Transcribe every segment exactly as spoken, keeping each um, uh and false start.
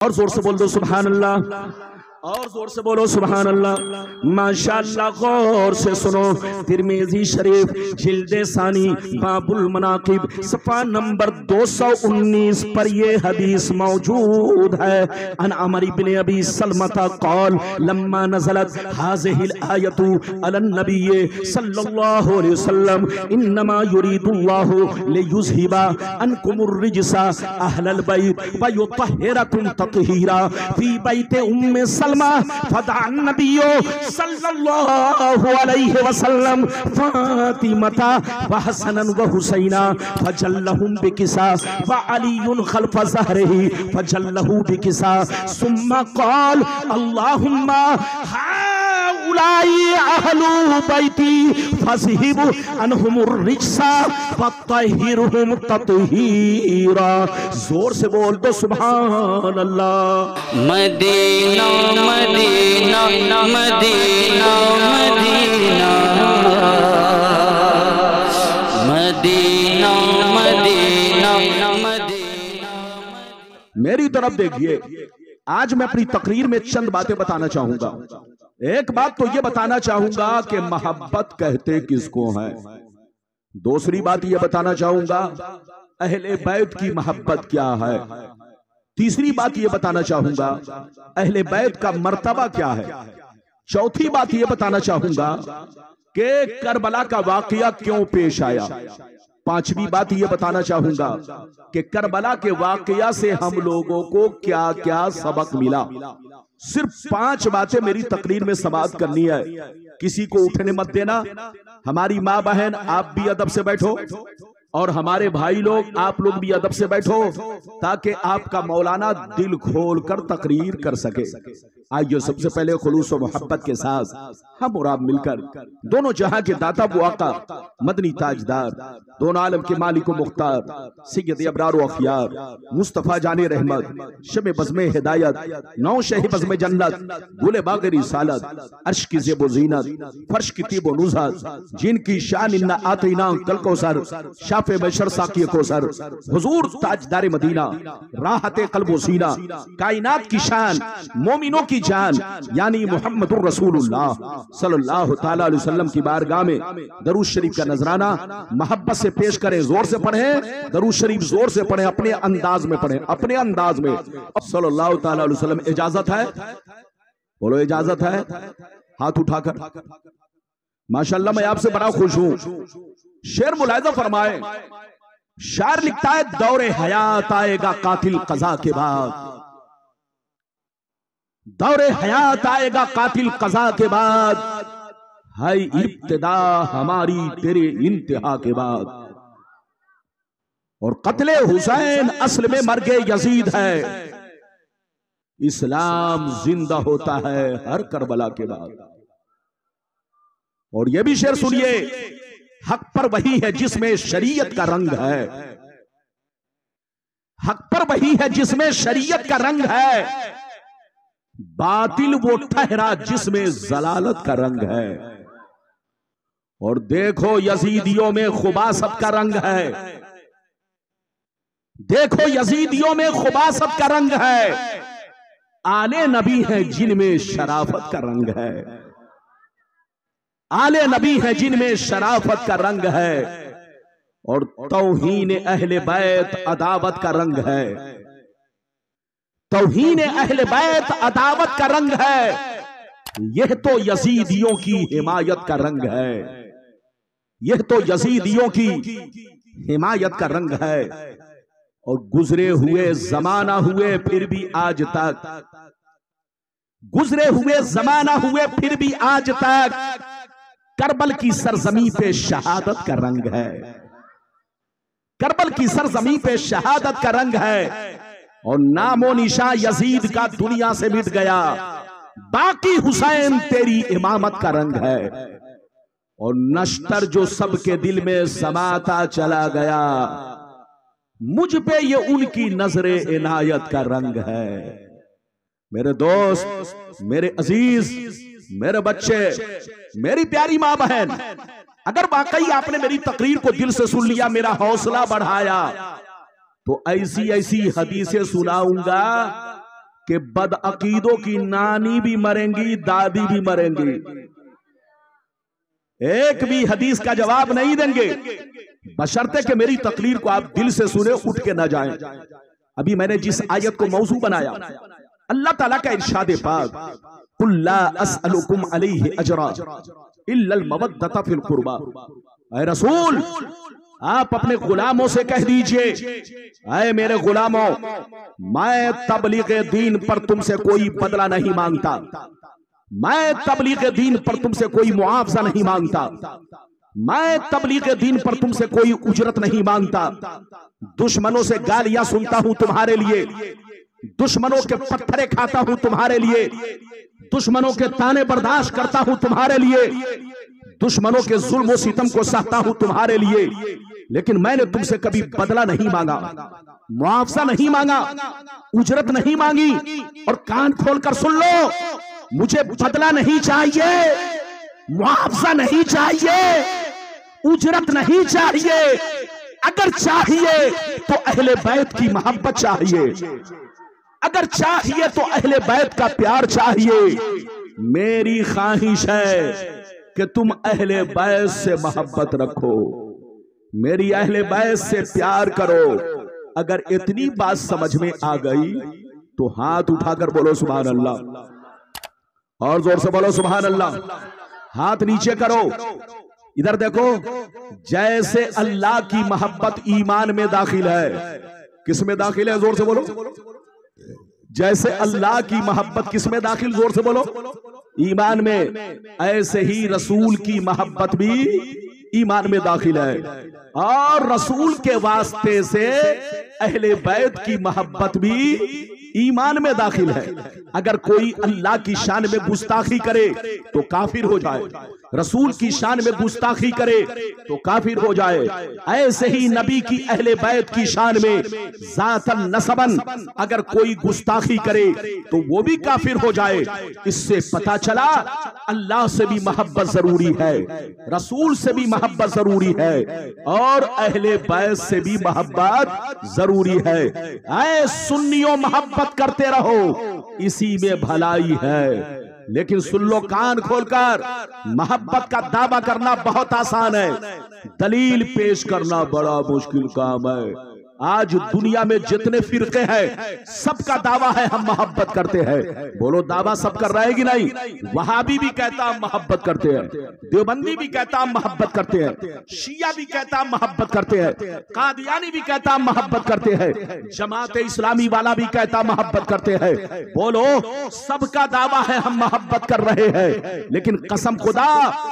और जोर से बोल दो सुभान अल्लाह, और जोर से बोलो सुभान अल्लाह। माशाअल्लाह, गौर से सुनो। तिरमिज़ी शरीफ जिल्दे सानी बाबुल मनाकिब सफ़ा नंबर दो सौ उन्नीस पर ये हदीस मौजूद है। अन अमर इब्न अबी सलमता क़ाल लम्मा नज़लत हाज़िहिल आयतु अलन नबी सल्लल्लाहु अलैहि वसल्लम इन्नमा युरीदुल्लाहु लियुज़हिबा अन्कुमुर रिजसा अहलल बैत व युतहिरकुम तत्हीरा फी बैत उम्मे फदान नबियो सल्लल्लाहु अलैहि वसल्लम फातिमता व हसनन व हुसैना फजल्लहुम बिकिसा व अलीयुन खल्फ ज़हरिही फजल्लहु बिकिसा सुम्मा क़ाल अल्लाहुम्मा हाउलाई अहलु बैती फज़हिब अनहुमुर रिजसा फत्तहिरहुम तत्हीरा। जोर से बोल दो सुभान अल्लाह। मदीना मदीना मदीना मदीना मदीना मदीना मदीना। मेरी तरफ देखिए, आज मैं अपनी तकरीर में चंद बातें बताना चाहूंगा। एक बात तो ये बताना चाहूंगा कि मोहब्बत कहते किसको है। दूसरी बात ये बताना चाहूंगा अहले बैत की मोहब्बत क्या है। तीसरी बात ये बताना चाहूंगा अहले बैत का मर्तबा क्या है। चौथी बात ये बताना चाहूंगा कि करबला का वाकया क्यों पेश आया। पांचवी बात ये बताना चाहूंगा कि करबला के वाकया से हम लोगों को क्या क्या सबक मिला। सिर्फ पांच बातें मेरी तकरीर में समाप्त करनी है। किसी को उठने मत देना। हमारी माँ बहन आप भी अदब से बैठो और हमारे भाई लोग आप लोग भी अदब से बैठो ताकि आपका मौलाना दिल खोल कर तकरीर कर सके। आइए सबसे पहले खुलूस और मोहब्बत के साथ हम और आप मिलकर दोनों जहां के दाता वो आका मदनी ताजदार दोनों आलम के मालिक व मुख्तार सैयद अबरार व अखियार मुस्तफा जाने रहमत शब बज़्मे हिदायत नौ शह बज़्मे जन्नत गुले बाग़ रिसालत अर्श की ज़ेब व ज़ीनत फर्श की तीब व नुज़हत जिनकी शान इन्ना आतीना कल कौसर शाफ़े बशर साक़ी कौसर हुज़ूर ताजदार मदीना राहते क़ल्ब व सीना कायनात की शान मोमिनों की जान यानी मुहम्मदुर रसूलुल्लाह सल्लल्लाहु ताला अलैहि वसल्लम की बारगाह में दरूद शरीफ का नजराना मोहब्बत से पेश करें। जोर से पढ़ें दरूद शरीफ, जोर से पढ़ें, अपने अंदाज में पढ़ें, अपने अंदाज में। सल्लल्लाहु ताला अलैहि वसल्लम। इजाजत है? बोलो इजाजत है? हाथ उठाकर। माशाअल्लाह, मैं आपसे बड़ा खुश हूं। शेर मुलाहिजा फरमाए। शायर लिखता है दौरे हयात आएगा कातिल कज़ा के बाद, दौरे हयात आएगा कातिल कज़ा के बाद, है इब्तिदा हमारी तेरे इंतहा के बाद। और कत्ले हुसैन असल में मर्गे यजीद है, इस्लाम जिंदा होता है हर करबला के बाद। और यह भी शेर सुनिए, हक पर वही है जिसमें शरीयत का रंग है, हक पर वही है जिसमें शरीयत का रंग है, बातिल वो ठहरा जिसमें जलालत का रंग है। और देखो यजीदियों में खुबासत का रंग है, देखो यजीदियों में खुबासत का रंग है, आले नबी है जिनमें शराफत का रंग है, आले नबी है जिनमें शराफत का रंग है। और तौहीन अहले बैत अदावत का रंग है, तौहीन अहले बैत अदावत का रंग है। यह तो यजीदियों की हिमायत का रंग है, यह तो यजीदियों की हिमायत का रंग है। और गुजरे हुए जमाना हुए फिर भी आज तक, गुजरे हुए जमाना हुए फिर भी आज तक करबल की सरजमी पे शहादत का रंग है, करबल की सरजमी पे शहादत का रंग है। और नामो निशा यजीद का दुनिया से मिट गया, बाकी हुसैन तेरी इमामत का रंग है। और नश्तर जो सबके दिल में समाता चला गया, मुझ पे ये उनकी नजरे इनायत का रंग है। मेरे दोस्त, मेरे अजीज, मेरे बच्चे, मेरी प्यारी माँ बहन, अगर वाकई आपने मेरी तकरीर को दिल से सुन लिया, मेरा हौसला बढ़ाया, तो ऐसी ऐसी हदीसें सुनाऊंगा कि बदअकीदों की नानी भी मरेंगी, दादी भी मरेंगी, एक भी हदीस का जवाब नहीं देंगे, बशर्ते कि मेरी तकरीर को आप दिल से सुने, उठ के ना जाएं। अभी मैंने जिस आयत को मौजू बनाया, अल्लाह ताला का इरशाद पाक, कुल ला अस्अलुकुम अलैहि अजरा इल्लल मवद्दता फिल कुर्बा। ऐ रसूल, आप अपने गुलामों से कह दीजिए, ऐ मेरे गुलामों, मैं तबलीग दीन पर तुमसे कोई बदला नहीं मांगता, मैं तबलीग दीन पर तुमसे कोई मुआवजा नहीं मांगता, मैं तबलीग दीन पर तुमसे कोई उजरत नहीं मांगता। दुश्मनों से गालियां सुनता हूं तुम्हारे लिए, दुश्मनों के पत्थरे खाता हूं तुम्हारे लिए, दुश्मनों के ताने बर्दाश्त करता हूं तुम्हारे लिए, दुश्मनों के जुल्म और सितम को सहता हूं तुम्हारे लिए, लेकिन मैंने तुमसे कभी बदला नहीं मांगा, मुआवजा नहीं मांगा, उजरत नहीं मांगी। और कान खोलकर सुन लो, मुझे बदला नहीं चाहिए, मुआवजा नहीं चाहिए, उजरत नहीं चाहिए। अगर चाहिए तो अहले बैत की मोहब्बत चाहिए, अगर चाहिए तो अहले बैत का प्यार चाहिए। मेरी ख्वाहिश है कि तुम अहले बैत से मोहब्बत रखो, मेरी अहले बैत से प्यार करो। अगर इतनी बात समझ में आ गई तो हाथ उठाकर बोलो सुभान अल्लाह, और जोर से बोलो सुभान अल्लाह। हाथ नीचे करो, इधर देखो। जैसे अल्लाह की मोहब्बत ईमान में दाखिल है, किस में दाखिल है? जोर से बोलो। जैसे अल्लाह की मोहब्बत किस में दाखिल? जोर से बोलो। ईमान में। ऐसे ही रसूल की मोहब्बत भी ईमान में दाखिल है, और रसूल के वास्ते से अहले बैत की मोहब्बत भी ईमान में दाखिल है। अगर कोई अल्लाह की शान में गुस्ताखी करे तो काफिर हो जाए, रसूल की शान में गुस्ताखी करे तो काफिर हो जाए। ऐसे ही नबी की अहले बैत की शान में जातन नसबन अगर कोई गुस्ताखी करे तो वो भी काफिर हो जाए। इससे पता चला अल्लाह से भी मोहब्बत जरूरी है, रसूल से भी मोहब्बत जरूरी है, और अहले बैत से भी मोहब्बत जरूरी है। ऐ सुन्नियों, मोहब्बत करते रहो, इसी में भलाई है। लेकिन सुन लो कान खोलकर, मोहब्बत का दावा करना बहुत आसान है, दलील पेश करना बड़ा मुश्किल काम है। आज दुनिया में जितने फिरके हैं सबका दावा है हम मोहब्बत करते हैं। बोलो दावा सब कर रहे हैं कि नहीं? वहाबी भी कहता हम मोहब्बत करते हैं, देवबंदी भी कहता हम मोहब्बत करते हैं, शिया भी कहता हम मोहब्बत करते हैं, कादियानी भी कहता हम मोहब्बत करते हैं, जमात इस्लामी वाला भी कहता मोहब्बत करते हैं। बोलो सबका दावा है हम मोहब्बत कर रहे हैं। लेकिन कसम खुदा,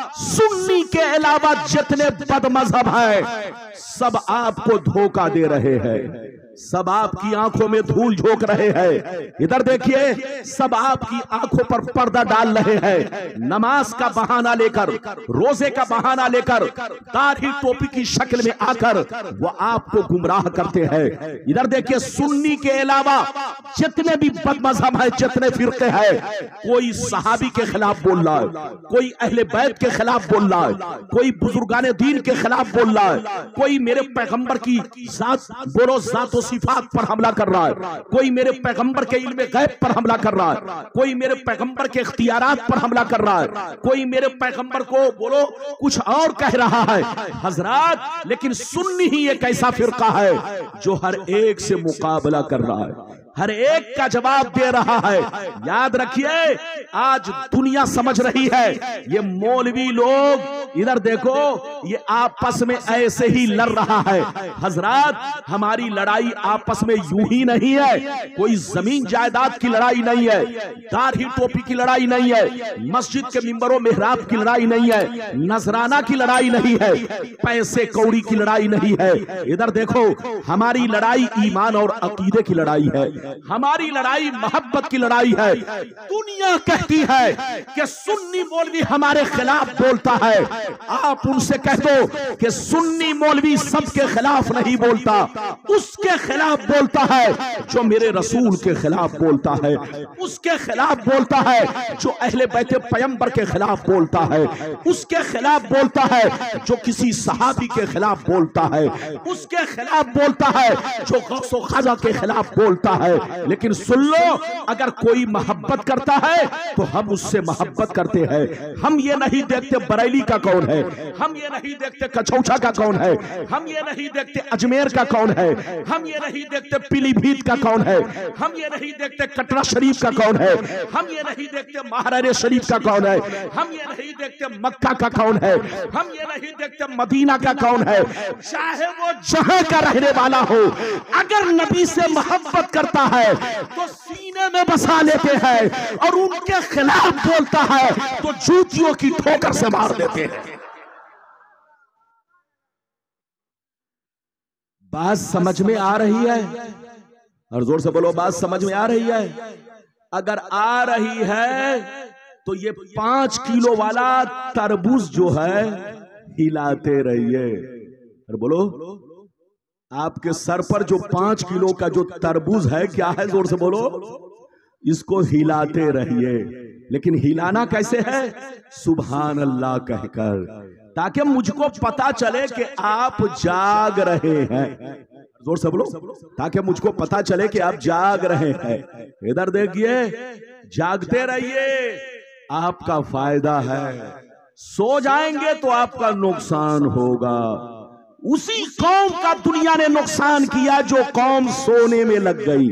सुन्नी के अलावा जितने बदमजहब हैं सब आपको धोखा दे रहे हैं, सब आपकी आंखों में धूल झोंक रहे हैं। इधर देखिए, सब आपकी आंखों पर पर्दा डाल रहे हैं, नमाज का बहाना लेकर, रोजे का बहाना लेकर, दाढ़ी टोपी की शक्ल में आकर वो आपको गुमराह करते हैं। इधर देखिए, सुन्नी के अलावा जितने भी बदमजहब हैं, जितने फिरके हैं, कोई सहाबी के खिलाफ बोल रहा है, कोई अहले बैत के खिलाफ बोल रहा है, कोई बुजुर्गाने दीन के खिलाफ बोल रहा है, कोई मेरे पैगंबर की जात बोलो जात सिफात पर हमला कर रहा है, कोई मेरे पैगंबर के इल्म गैब पर हमला कर रहा है, कोई मेरे पैगंबर के इख्तियारात पर हमला कर रहा है, कोई मेरे पैगंबर को बोलो कुछ और कह रहा है। हजरात, लेकिन सुन्नी ही एक ऐसा फिरका है जो हर एक से मुकाबला कर रहा है, हर एक का जवाब दे रहा है। याद रखिए, आज दुनिया समझ रही है ये मौलवी लोग, इधर देखो, ये आपस में ऐसे ही लड़ रहा है। हजरात, हमारी लड़ाई आपस में यूं ही नहीं है, कोई जमीन जायदाद की लड़ाई नहीं है, दाढ़ी टोपी की लड़ाई नहीं है, मस्जिद के मिंबरों मेहराब की लड़ाई नहीं है, नजराना की लड़ाई नहीं है, पैसे कौड़ी की लड़ाई नहीं है। इधर देखो, हमारी लड़ाई ईमान और अकीदे की लड़ाई है, हमारी लड़ाई मोहब्बत की लड़ाई है। दुनिया कहती है कि सुन्नी मौलवी हमारे खिलाफ बोलता है, आप उनसे कह दो कि सुन्नी मौलवी सबके खिलाफ नहीं बोलता, उसके खिलाफ बोलता है जो मेरे रसूल के खिलाफ बोलता है, उसके खिलाफ बोलता है जो अहले बैत पैगंबर के खिलाफ बोलता है, उसके खिलाफ बोलता है जो किसी सहाबी के खिलाफ बोलता है, उसके खिलाफ बोलता है जो गौस व ख्वाजा के खिलाफ बोलता है, है। लेकिन सुन लो, अगर कोई मोहब्बत करता है तो हम उससे मोहब्बत करते हैं। हम ये नहीं देखते बरेली का कौन है, हम ये नहीं देखते कचौछा का कौन है, हम ये नहीं देखते अजमेर का कौन है, हम ये नहीं देखते पीलीभीत का कौन है, हम ये नहीं देखते कटरा शरीफ का कौन है, हम ये नहीं देखते महारारे शरीफ का कौन है, हम ये नहीं देखते मक्का का कौन है, हम ये नहीं देखते मदीना का कौन है। चाहे वो जहां का रहने वाला हो, अगर नबी से मोहब्बत करता है तो सीने में बसा लेते हैं, और उनके खिलाफ बोलता है तो जूतियों की ठोकर से मार देते हैं। बात समझ में आ रही है? और जोर से बोलो, बात समझ में आ रही है? अगर आ रही है तो ये पांच किलो वाला तरबूज जो है हिलाते रहिए। और बोलो, आपके सर पर जो पांच किलो का जो तरबूज है, क्या है? जोर से बोलो, इसको हिलाते रहिए। लेकिन हिलाना कैसे है? सुभान अल्लाह कहकर, ताकि मुझको पता चले कि आप जाग रहे हैं। जोर से बोलो, ताकि मुझको पता चले कि आप जाग रहे हैं। इधर देखिए, जागते रहिए, आपका फायदा है। सो जाएंगे तो आपका नुकसान होगा। उसी कौम का दुनिया ने नुकसान किया जो कौम सोने में लग गई,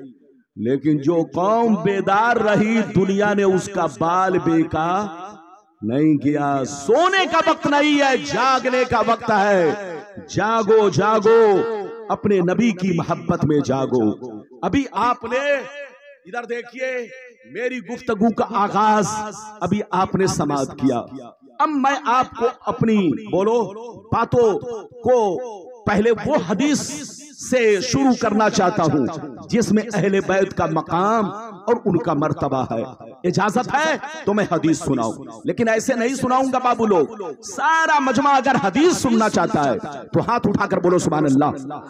लेकिन जो कौम बेदार रही, दुनिया ने उसका बाल बेका नहीं किया। सोने का वक्त नहीं है, जागने का वक्त है। जागो जागो, अपने नबी की मोहब्बत में जागो। अभी आपने, इधर देखिए, मेरी गुफ्तगू का आगाज अभी आपने समाप्त किया। अब मैं आपको अपनी, बोलो, बातों को पहले वो हदीस से शुरू करना चाहता हूं जिसमें अहले बैत का मकाम और उनका मर्तबा है। इजाजत है तो मैं हदीस सुनाऊं, लेकिन ऐसे नहीं सुनाऊंगा बाबू लोग। सारा मजमा अगर हदीस सुनना चाहता है तो हाथ उठाकर बोलो सुभान अल्लाह,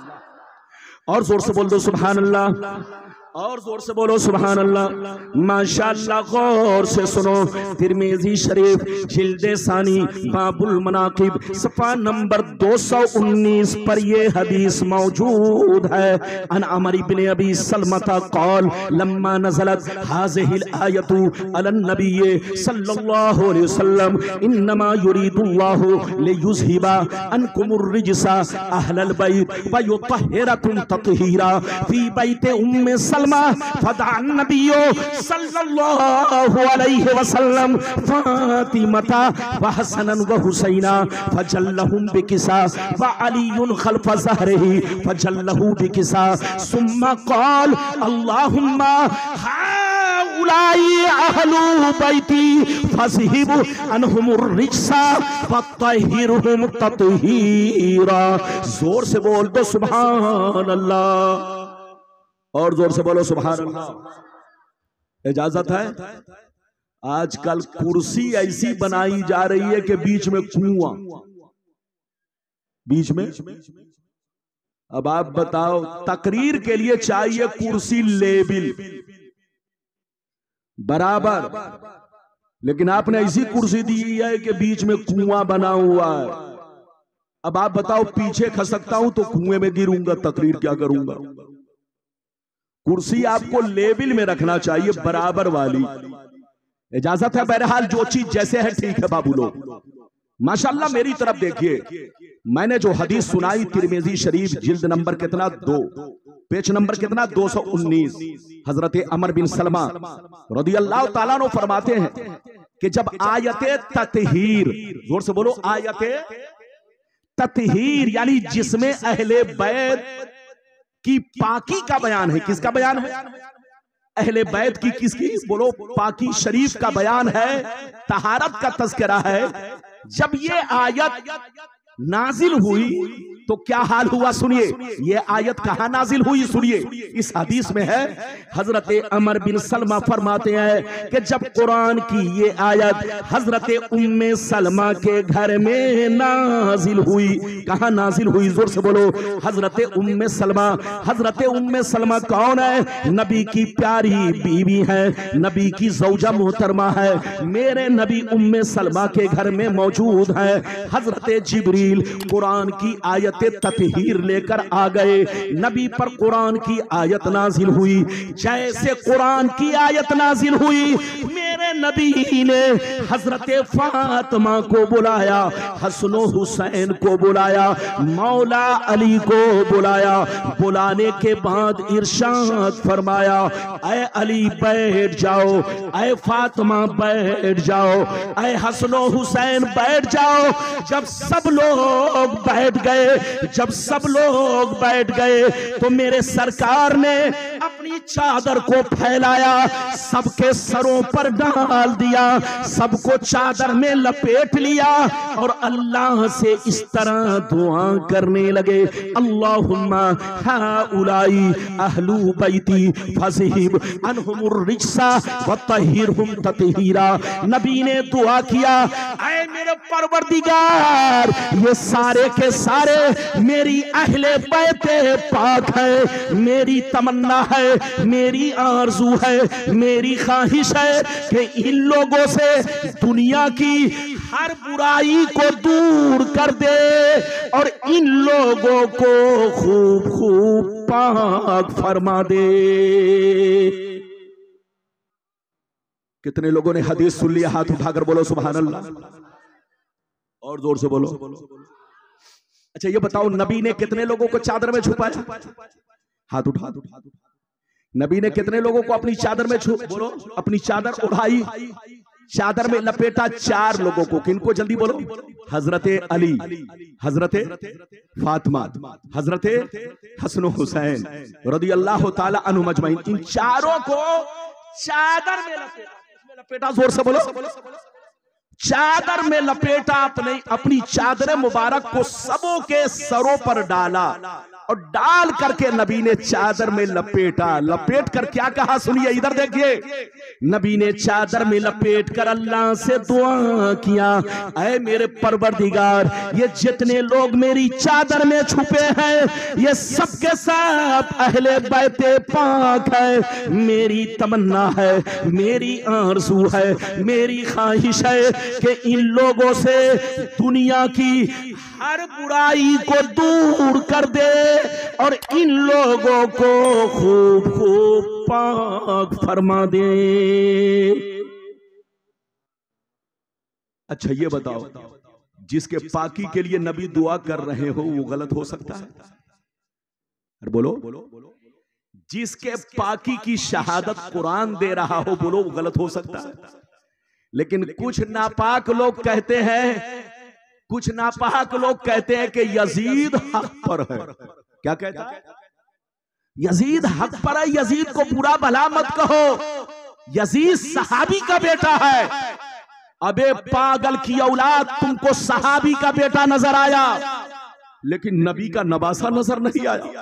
और जोर से बोल दो सुभान अल्लाह, और जोर से बोलो सुभान अल्लाह। माशाअल्लाह, गौर से सुनो। तिरमिज़ी शरीफ जिल्दे सानी बाबुल मनाकिब सफ़ा नंबर दो सौ उन्नीस पर ये हदीस मौजूद है। अन अमर इब्न अबी सलमता क़ाल लम्मा नज़लत हाज़िहिल आयतु अलन नबी सल्लल्लाहु अलैहि वसल्लम इन्नमा युरीदुल्लाहु लियुज़हिबा अन्कुमुर रिजसा अहलल बैत व युतहिरकुम तत्हीरा फी बैति उम्मे सलमा फदान नबियो सल्लल्लाहु अलैहि वसल्लम फातिमता व हसनन व हुसैना फजल्लहुम बिकिसा व अलीयुन खल्फ ज़हरिही फजल्लहु बिकिसा सुम्मा क़ाल अल्लाहुम्मा हाउलाई अहलु बैती फज़हिब अनहुमुर रिजसा फत्तहिरहुम तत्हीरा। जोर से बोल दो सुभान अल्लाह, और जोर से बोलो सुभान अल्लाह। इजाजत है? आजकल कुर्सी ऐसी बनाई जा रही है कि बीच में कुआं, बीच में। अब आप बताओ, तकरीर के लिए चाहिए कुर्सी लेबिल बराबर, लेकिन आपने ऐसी कुर्सी दी है कि बीच में कुआं बना हुआ है। अब आप बताओ, पीछे खसकता हूं तो कुएं में गिरूंगा, तकरीर क्या करूंगा? कुर्सी आपको लेवल में रखना चाहिए, बराबर वाली। इजाजत है? बहरहाल जो चीज जैसे है ठीक है बाबू लोग। माशाल्लाह, मेरी तरफ देखिए, मैंने जो हदीस सुनाई तिरमिज़ी शरीफ जिल्द नंबर कितना, दो, पेज नंबर कितना, दो सौ उन्नीस। हजरत अमर बिन सलमा रदियल्लाहु ताला अन्हु फरमाते हैं कि जब आयते ततहीर, जोर से बोलो, आयते ततहीर यानी जिसमें अहले बैत की पाकी का बयान है। किसका बयान है? अहले बैत की। किसकी? बोलो, पाकी शरीफ का बयान है, तहारत का तज़किरा है। जब ये आयत नाजिल हुई तो क्या हाल हुआ सुनिए। ये आयत कहां नाजिल हुई सुनिए, इस हदीस में है। हजरत अमर बिन सलमा फरमाते हैं कि जब कुरान की ये आयत हजरत उम्मे सलमा के घर में नाजिल हुई। कहां नाजिल हुई? जोर से बोलो, हजरत उम्मे सलमा। हजरत उम्मे सलमा कौन है? नबी की प्यारी बीवी है, नबी की ज़ौजा मोहतरमा है। मेरे नबी उम्मे सलमा के घर में मौजूद है हजरत जिब्रील जिब्रील कुरान की आयत ततहीर लेकर आ गए। नबी पर कुरान की आयत नाजिल हुई। जैसे कुरान की आयत नाजिल हुई, मेरे नबी ने हजरत फातिमा को बुलाया, हसन हुसैन को बुलाया, मौला अली को बुलाया। बुलाने के बाद इरशाद फरमाया, ऐ अली बैठ जाओ, ऐ फातिमा बैठ जाओ, ऐ हसन हुसैन बैठ जाओ। जब सब लोग बैठ गए, जब सब लोग बैठ गए तो मेरे सरकार ने अपनी चादर को फैलाया, सबके सरों पर डाल दिया, सबको चादर में लपेट लिया और अल्लाह से इस तरह दुआ करने लगे, अल्लाहुम्मा हाउलाई अहलू बैती फज़हिब अनहुमुर रिज्सा व तहिरहुम ततहीरा। नबी ने दुआ किया, ऐ मेरे परवरदिगार, ये सारे के सारे मेरी अहले बैते पाक है। मेरी तमन्ना है, मेरी आरज़ू है, मेरी ख्वाहिश है कि इन लोगों से दुनिया की हर बुराई को दूर कर दे और इन लोगों को खूब खूब पाक फरमा दे। कितने लोगों ने हदीस सुन लिया? हाथ उठाकर बोलो सुभान अल्लाह, और जोर से बोलो। अच्छा ये बताओ, नबी ने कितने लोगों को चादर में छुपाया? हाथ उठा। नबी ने कितने लोगों को अपनी चादर में छुप बोलो अपनी चादर उठाई, चादर में लपेटा? चार लोगों को। किनको? जल्दी बोलो। हजरते अली, हजरते फातिमा, हजरते हसन हुसैन रदी अल्लाह ताला अन्हुम अजमईन। इन चारों को चादर में लपेटा। लपेटा जोर से बोलो। चादर में लपेटा, अपने अपनी चादर मुबारक को सबों के सरों पर डाला और डाल करके नबी ने चादर में लपेटा। लपेट कर क्या कहा सुनिए, इधर देखिए। नबी ने चादर में लपेट कर अल्लाह से दुआ किया, ऐ मेरे परवरदिगार, ये जितने लोग मेरी चादर में छुपे हैं ये सब के सब अहले बैते पाक है। मेरी तमन्ना है, मेरी आरज़ू है, मेरी ख्वाहिश है कि इन लोगों से दुनिया की हर बुराई को दूर कर दे और इन लोगों को खूब खूब पाक फरमा दे। अच्छा ये बताओ, जिसके पाकी के लिए नबी दुआ कर रहे हो वो गलत हो सकता है? अरे बोलो। जिसके पाकी की शहादत कुरान दे रहा हो, बोलो वो गलत हो सकता है? लेकिन कुछ नापाक लोग कहते हैं, कुछ नापाक लोग कहते हैं कि यजीद हक पर है। क्या कहता है? यजीद हक पर है। यजीद को बुरा भला मत कहो, यजीद सहाबी का बेटा है। अबे पागल की औलाद, तुमको सहाबी का बेटा नजर आया लेकिन नबी का नवासा नजर नहीं आया।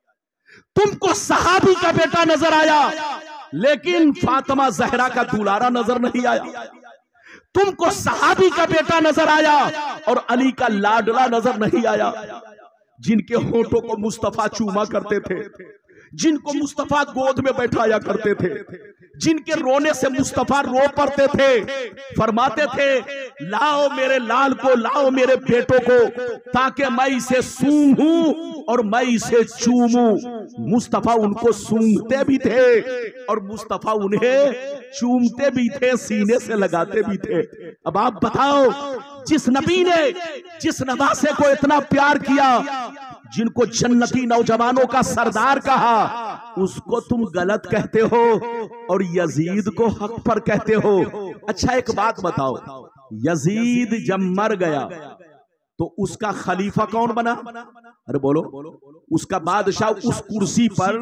तुमको सहाबी का बेटा नजर आया लेकिन फातिमा जहरा का दुलारा नजर नहीं आया। तुमको सहाबी का बेटा नजर आया और अली का लाडला नजर नहीं आया। जिनके होठों को मुस्तफा चूमा करते थे, जिनको मुस्तफा गोद में बैठाया करते थे, जिनके रोने से मुस्तफा रो पड़ते थे, फरमाते थे लाओ मेरे लाल को, लाओ मेरे बेटों को, ताकि मैं इसे सूंघूं और मैं इसे चूमूं। मुस्तफा उनको सूंघते भी थे और मुस्तफा उन्हें चूमते भी थे, सीने से लगाते भी थे। अब आप बताओ, जिस नबी ने जिस नवासे को इतना प्यार किया, जिनको जन्नती नौजवानों का सरदार कहा, उसको तुम गलत कहते हो और यजीद को हक पर कहते हो। अच्छा एक बात बताओ, यजीद जब मर गया तो उसका खलीफा कौन बना? अरे बोलो। उसका बादशाह उस कुर्सी पर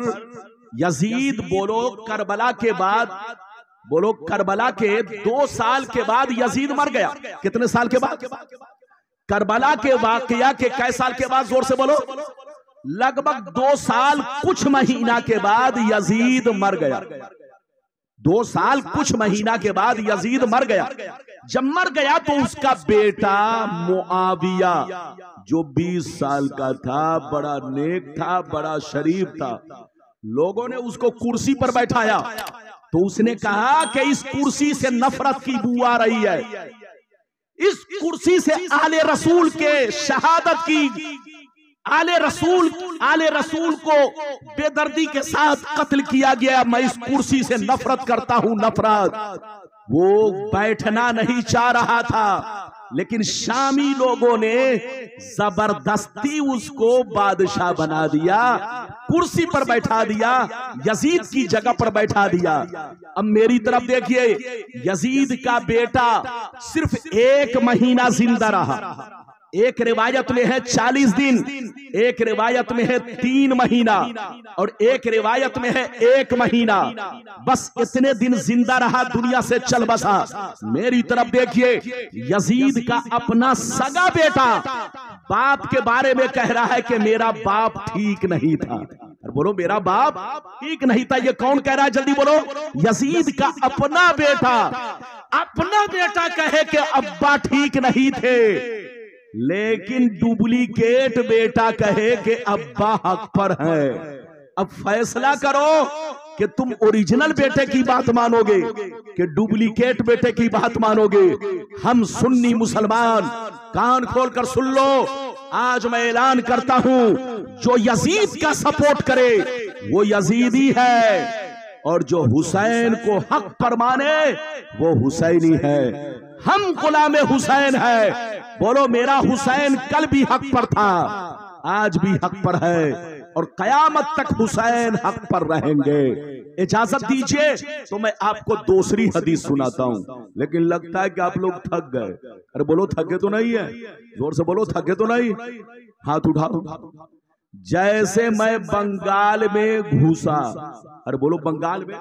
यजीद, बोलो करबला के बाद, बोलो करबला के दो साल के बाद यजीद मर गया। कितने साल के बाद? करबला के वाकया के कै साल के बाद? जोर से बोलो। लगभग दो साल कुछ महीना के बाद यजीद मर गया। दो साल कुछ महीना के बाद यजीद मर गया। जब मर गया तो उसका बेटा मुआविया, जो बीस साल का था, बड़ा नेक था, बड़ा शरीफ था, लोगों ने उसको कुर्सी पर बैठाया तो उसने कहा कि इस कुर्सी से नफरत की बू आ रही है, इस कुर्सी से आले रसूल के शहादत की, आले रसूल आले रसूल को बेदर्दी के साथ कत्ल किया गया। मैं इस कुर्सी से नफरत करता हूं, नफरत। वो बैठना नहीं चाह रहा था, लेकिन शामी लोगों ने जबरदस्ती उसको बादशाह बना दिया, कुर्सी पर बैठा दिया, यजीद की जगह पर बैठा दिया। अब मेरी तरफ देखिए, यजीद का बेटा सिर्फ एक महीना जिंदा रहा। एक रिवायत में है चालीस दिन, एक रिवायत में है तीन महीना, और एक रिवायत में है एक महीना। बस इतने दिन जिंदा रहा, दुनिया से चल बसा। मेरी तरफ देखिए, यजीद का अपना सगा बेटा बाप के बारे में कह रहा है कि मेरा बाप ठीक नहीं था। और बोलो मेरा बाप ठीक नहीं था, ये कौन कह रहा है? जल्दी बोलो। यजीद का अपना बेटा, अपना बेटा कहे कि अब्बा ठीक नहीं थे, लेकिन डुप्लीकेट बेटा कहे कि अब्बा हक पर है। अब फैसला करो कि तुम ओरिजिनल बेटे की बात मानोगे कि डुप्लीकेट बेटे की बात मानोगे। हम सुन्नी मुसलमान कान खोलकर सुन लो, आज मैं ऐलान करता हूं, जो यजीद का सपोर्ट करे वो यजीदी है, और जो हुसैन को हक पर माने वो हुसैनी है। हम गुलामे हुसैन है। बोलो मेरा हुसैन कल भी हक पर था, आज भी हक पर है, और कयामत तक हुसैन हक पर रहेंगे। इजाजत दीजिए तो मैं आपको दूसरी हदीस सुनाता हूं, लेकिन लगता है कि आप लोग थक गए। अरे बोलो थके तो नहीं है? जोर से बोलो थके तो नहीं? हाथ उठाओ। जैसे मैं बंगाल में घुसा, अरे बोलो बंगाल में,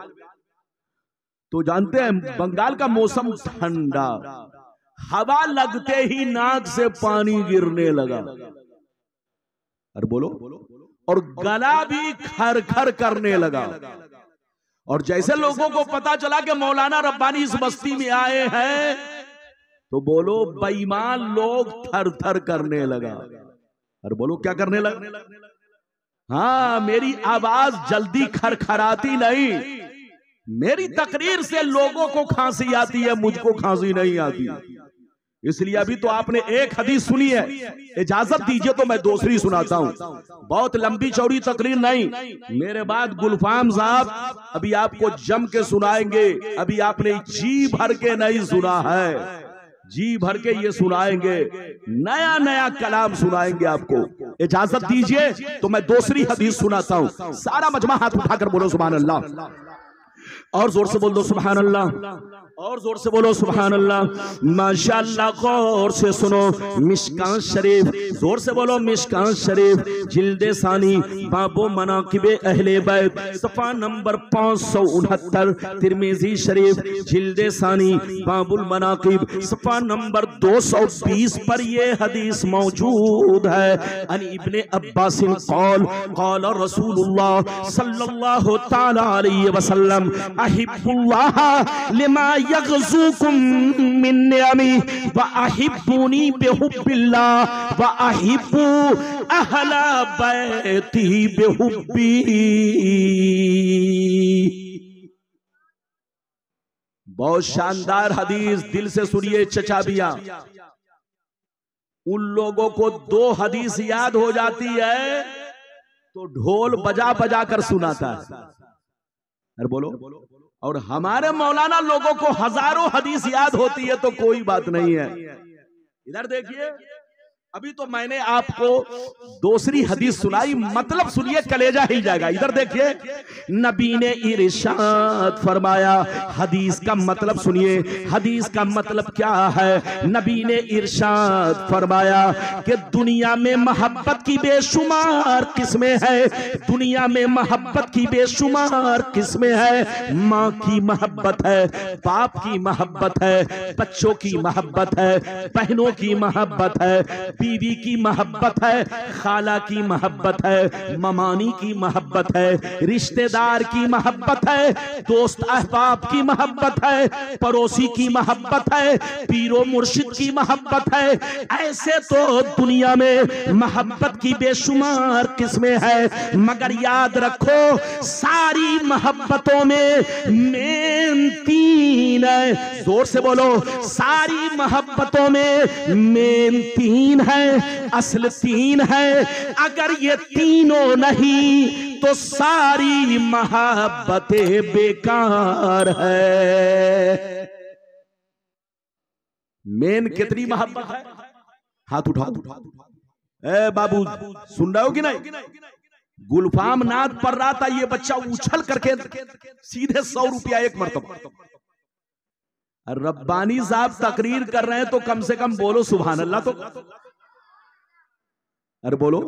तो जानते हैं बंगाल का मौसम ठंडा, हवा लगते ही नाक से पानी गिरने लगा। अरे बोलो, और गला भी खर खर करने लगा। और जैसे लोगों को पता चला कि मौलाना रब्बानी इस बस्ती में आए हैं, तो बोलो बेईमान लोग थर थर करने लगा। अरे बोलो क्या करने लगा? हाँ, मेरी आवाज जल्दी खरखराती नहीं, मेरी तकरीर से लोगों को खांसी आती है, मुझको खांसी नहीं आती। इसलिए अभी तो आपने एक हदीस सुनी है, इजाजत दीजिए तो मैं दूसरी सुनाता हूं। बहुत लंबी चौड़ी तकरीर नहीं, मेरे बाद गुलफाम साहब अभी आपको जम के सुनाएंगे। अभी आपने जी भर के नहीं सुना है, जी भर के ये सुनाएंगे, नया नया कलाम सुनाएंगे आपको। इजाजत दीजिए तो मैं दूसरी हदीस सुनाता हूं। सारा मजमा हाथ उठाकर बोलो सुभान अल्लाह, और जोर से बोल दो सुभान अल्लाह, और जोर से बोलो सुभान अल्लाह। माशाअल्लाह, गौर से सुनो। मिशकात शरीफ, जोर से बोलो मिशकात शरीफ, जिल्दे सानी, बाबो मनाकिबे अहले बैत, सफा नंबर पाँच सौ उनहत्तर। तिरमिजी शरीफ, जिल्दे सानी, बाबुल मनाकिब, सफा नंबर दो सौ बीस पर ये हदीस मौजूद है। अन इब्ने अब्बास कौल कौल रसूलुल्लाह सल्लल्लाहु तआला अलैहि वसल्लम, अहिब्बुल्लाह लिमा यग़ज़ूकुम मिन निअमी व अहिब्बुनी बिहुब्बिल्लाह व अहिब्बु अहला बैती बिहुब्बी। बहुत शानदार हदीस, दिल से सुनिए चचा भैया। उन लोगों को दो हदीस याद हो जाती है तो ढोल बजा बजा कर सुनाता है। अरे बोलो, और हमारे मौलाना लोगों को हजारों हदीस याद होती है तो कोई बात नहीं है। इधर देखिए, अभी तो मैंने आपको दूसरी हदीस सुनाई, मतलब सुनिए कलेजा हिल जाएगा। इधर देखिए, नबी ने इरशाद फरमाया, हदीस का मतलब सुनिए, हदीस का मतलब क्या है। नबी ने इरशाद फरमाया कि दुनिया में मोहब्बत की बेशुमार किस्में है, दुनिया में मोहब्बत की बेशुमार किस्में है। माँ की मोहब्बत है, बाप की मोहब्बत है, बच्चों की मोहब्बत है, बहनों की मोहब्बत है, बीवी की मोहब्बत है, खाला की मोहब्बत है, ममानी की मोहब्बत है, रिश्तेदार की मोहब्बत है, दोस्त अहबाब की मोहब्बत है, पड़ोसी की मोहब्बत है, पीरो मुर्शिद की मोहब्बत है। ऐसे तो दुनिया में मोहब्बत की बेशुमार किस्में है, मगर याद रखो सारी मोहब्बतों में मेन तीन है। जोर से बोलो, सारी मोहब्बतों में मेन तीन है, असल तीन है। अगर ये तीनों नहीं तो सारी मोहब्बतें बेकार है। मेन कितनी मोहब्बत है? हाथ उठाओ। ए बाबू, सुन रहे हो कि नहीं? गुलफाम नाद पढ़ रहा था, ये बच्चा उछल करके सीधे सौ रुपया एक मरतबा। रब्बानी साहब तकरीर कर रहे हैं तो कम से कम बोलो सुभान अल्लाह तो। अरे बोलो।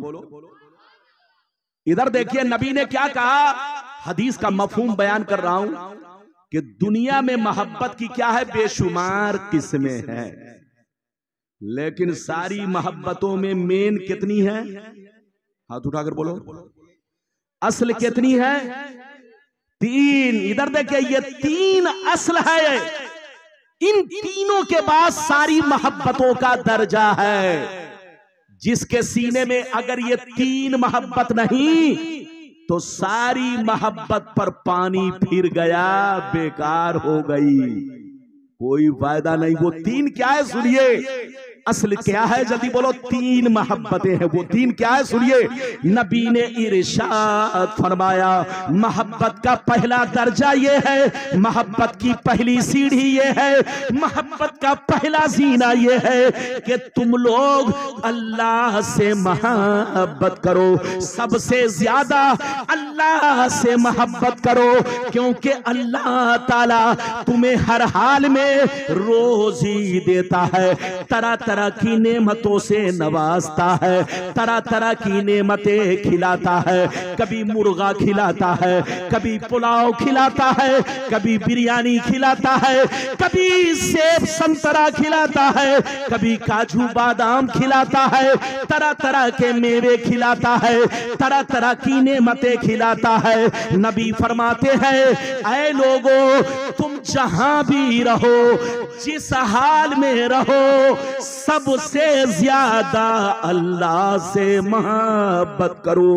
इधर देखिए नबी ने क्या कहा, हदीस का मफहूम बयान कर रहा हूं कि दुनिया में मोहब्बत की क्या है, बेशुमार किस्में हैं, लेकिन सारी मोहब्बतों में मेन कितनी है? हाथ उठाकर बोलो। असल कितनी है? तीन। इधर देखिए, ये तीन असल है। इन तीनों के बाद सारी मोहब्बतों का दर्जा है। जिसके सीने में अगर ये तीन मोहब्बत नहीं तो सारी मोहब्बत पर पानी फिर गया, बेकार हो गई, कोई फायदा नहीं। वो तीन क्या है सुनिए, असल क्या है जल्दी बोलो। तीन मोहब्बतें हैं, वो तीन क्या है सुनिए। नबी ने इरशाद फरमाया, मोहब्बत का पहला दर्जा ये है, मोहब्बत की पहली सीढ़ी ये है, मोहब्बत का पहला जीना ये है कि तुम लोग अल्लाह से मोहब्बत करो, सबसे ज्यादा अल्लाह से मोहब्बत करो, क्योंकि अल्लाह ताला तुम्हें हर हाल में रोजी देता है, तरह तरह की नेमतों से नवाजता है, तरह तरह की नेमतें खिलाता है। कभी मुर्गा खिलाता है, कभी पुलाव खिलाता है, कभी बिरयानी खिलाता है, कभी सेब संतरा खिलाता है, कभी काजू बादाम खिलाता है, तरह तरह के मेवे खिलाता है, तरह तरह की नेमतें खिलाता है। नबी फरमाते हैं, ऐ लोगों, तुम जहां भी रहो, जिस हाल में रहो, सबसे ज्यादा अल्लाह से मोहब्बत करो।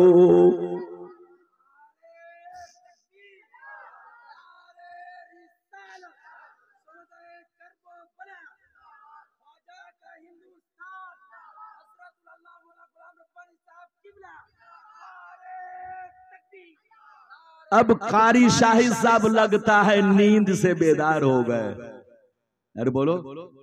अब कारी शाहिद साहब लगता है नींद से बेदार हो गए। अरे बोलो,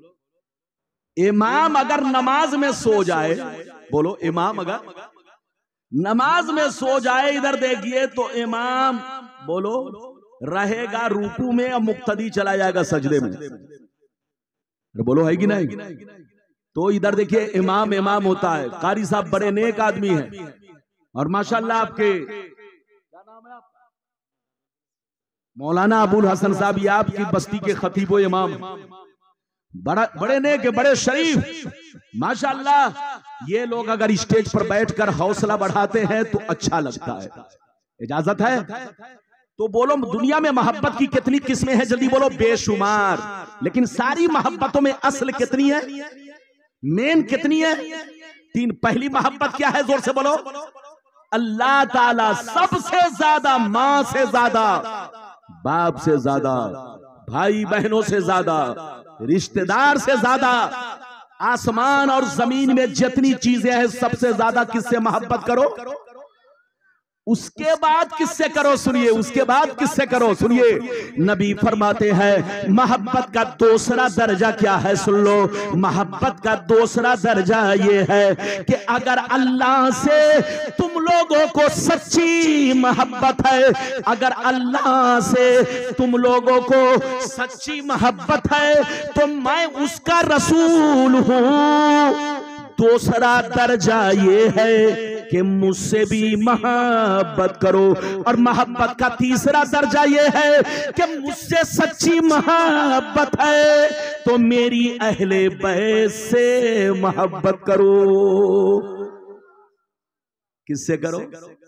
इमाम अगर नमाज में सो जाए, बोलो इमाम अगर नमाज में सो जाए, इधर देखिए तो इमाम बोलो रहेगा रुकू में और मुक्तदी चला जाएगा सजदे में। बोलो है कि नहीं? तो इधर देखिए इमाम इमाम होता है। कारी साहब बड़े नेक आदमी हैं और माशाल्लाह आपके क्या नाम है आपका? मौलाना अबुल हसन साहब, ये आपकी बस्ती के खतीब व इमाम, बड़ा बड़े नेक, बड़े शरीफ माशाल्लाह। ये लोग अगर स्टेज पर बैठकर हौसला बढ़ाते हैं तो अच्छा लगता है। इजाजत है तो बोलो, दुनिया में मोहब्बत की कितनी किस्में हैं जल्दी बोलो? बेशुमार। लेकिन सारी मोहब्बतों में असल कितनी है, मेन कितनी है? तीन। पहली मोहब्बत क्या है? जोर से बोलो। अल्लाह ताला सबसे ज्यादा, मां से ज्यादा, बाप से ज्यादा, भाई बहनों से ज्यादा, रिश्तेदार से ज्यादा, आसमान और जमीन में जितनी चीजें हैं सबसे ज्यादा किससे मोहब्बत करो? उसके बाद किससे करो? सुनिए, उसके बाद किससे करो? सुनिए, नबी फरमाते हैं मोहब्बत का दूसरा दर्जा क्या है? सुन लो, मोहब्बत का दूसरा दर्जा ये है कि अगर अल्लाह से तुम लोगों को सच्ची मोहब्बत है, अगर अल्लाह से तुम लोगों को सच्ची मोहब्बत है तो मैं उसका रसूल हूं। दूसरा दर्जा ये है कि मुझसे भी मोहब्बत करो, और मोहब्बत का तीसरा दर्जा ये है कि मुझसे सच्ची मोहब्बत है तो मेरी अहले बैत से मोहब्बत करो। किससे करो?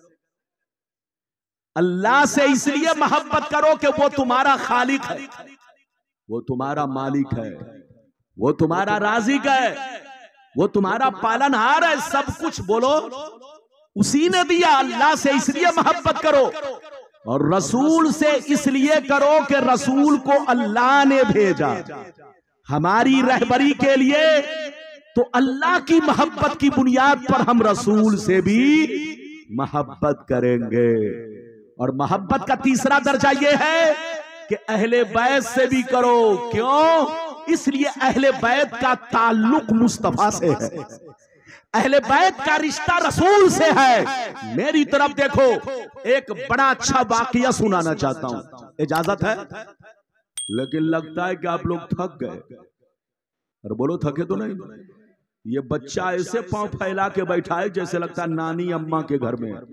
अल्लाह से इसलिए मोहब्बत करो कि वो तुम्हारा खालिक है, वो तुम्हारा मालिक है, वो तुम्हारा राज़िक है, वो तुम्हारा पालनहार है, सब कुछ बोलो उसी ने दिया। अल्लाह से इसलिए मोहब्बत करो और रसूल से इसलिए करो कि रसूल को अल्लाह ने भेजा हमारी रहबरी के लिए, तो अल्लाह की मोहब्बत की बुनियाद पर हम रसूल से भी मोहब्बत करेंगे। और मोहब्बत का तीसरा दर्जा यह है कि अहले बैत से भी करो। क्यों? इसलिए अहले बैत का ताल्लुक मुस्तफा से है, अहले बैत का रिश्ता रसूल से है। मेरी तरफ देखो, एक बड़ा अच्छा वाकया सुनाना चाहता हूं, इजाजत है? लेकिन लगता है कि आप लोग थक गए। और बोलो थके तो नहीं? ये बच्चा ऐसे पांव फैला के बैठा है जैसे लगता है नानी अम्मा के घर में।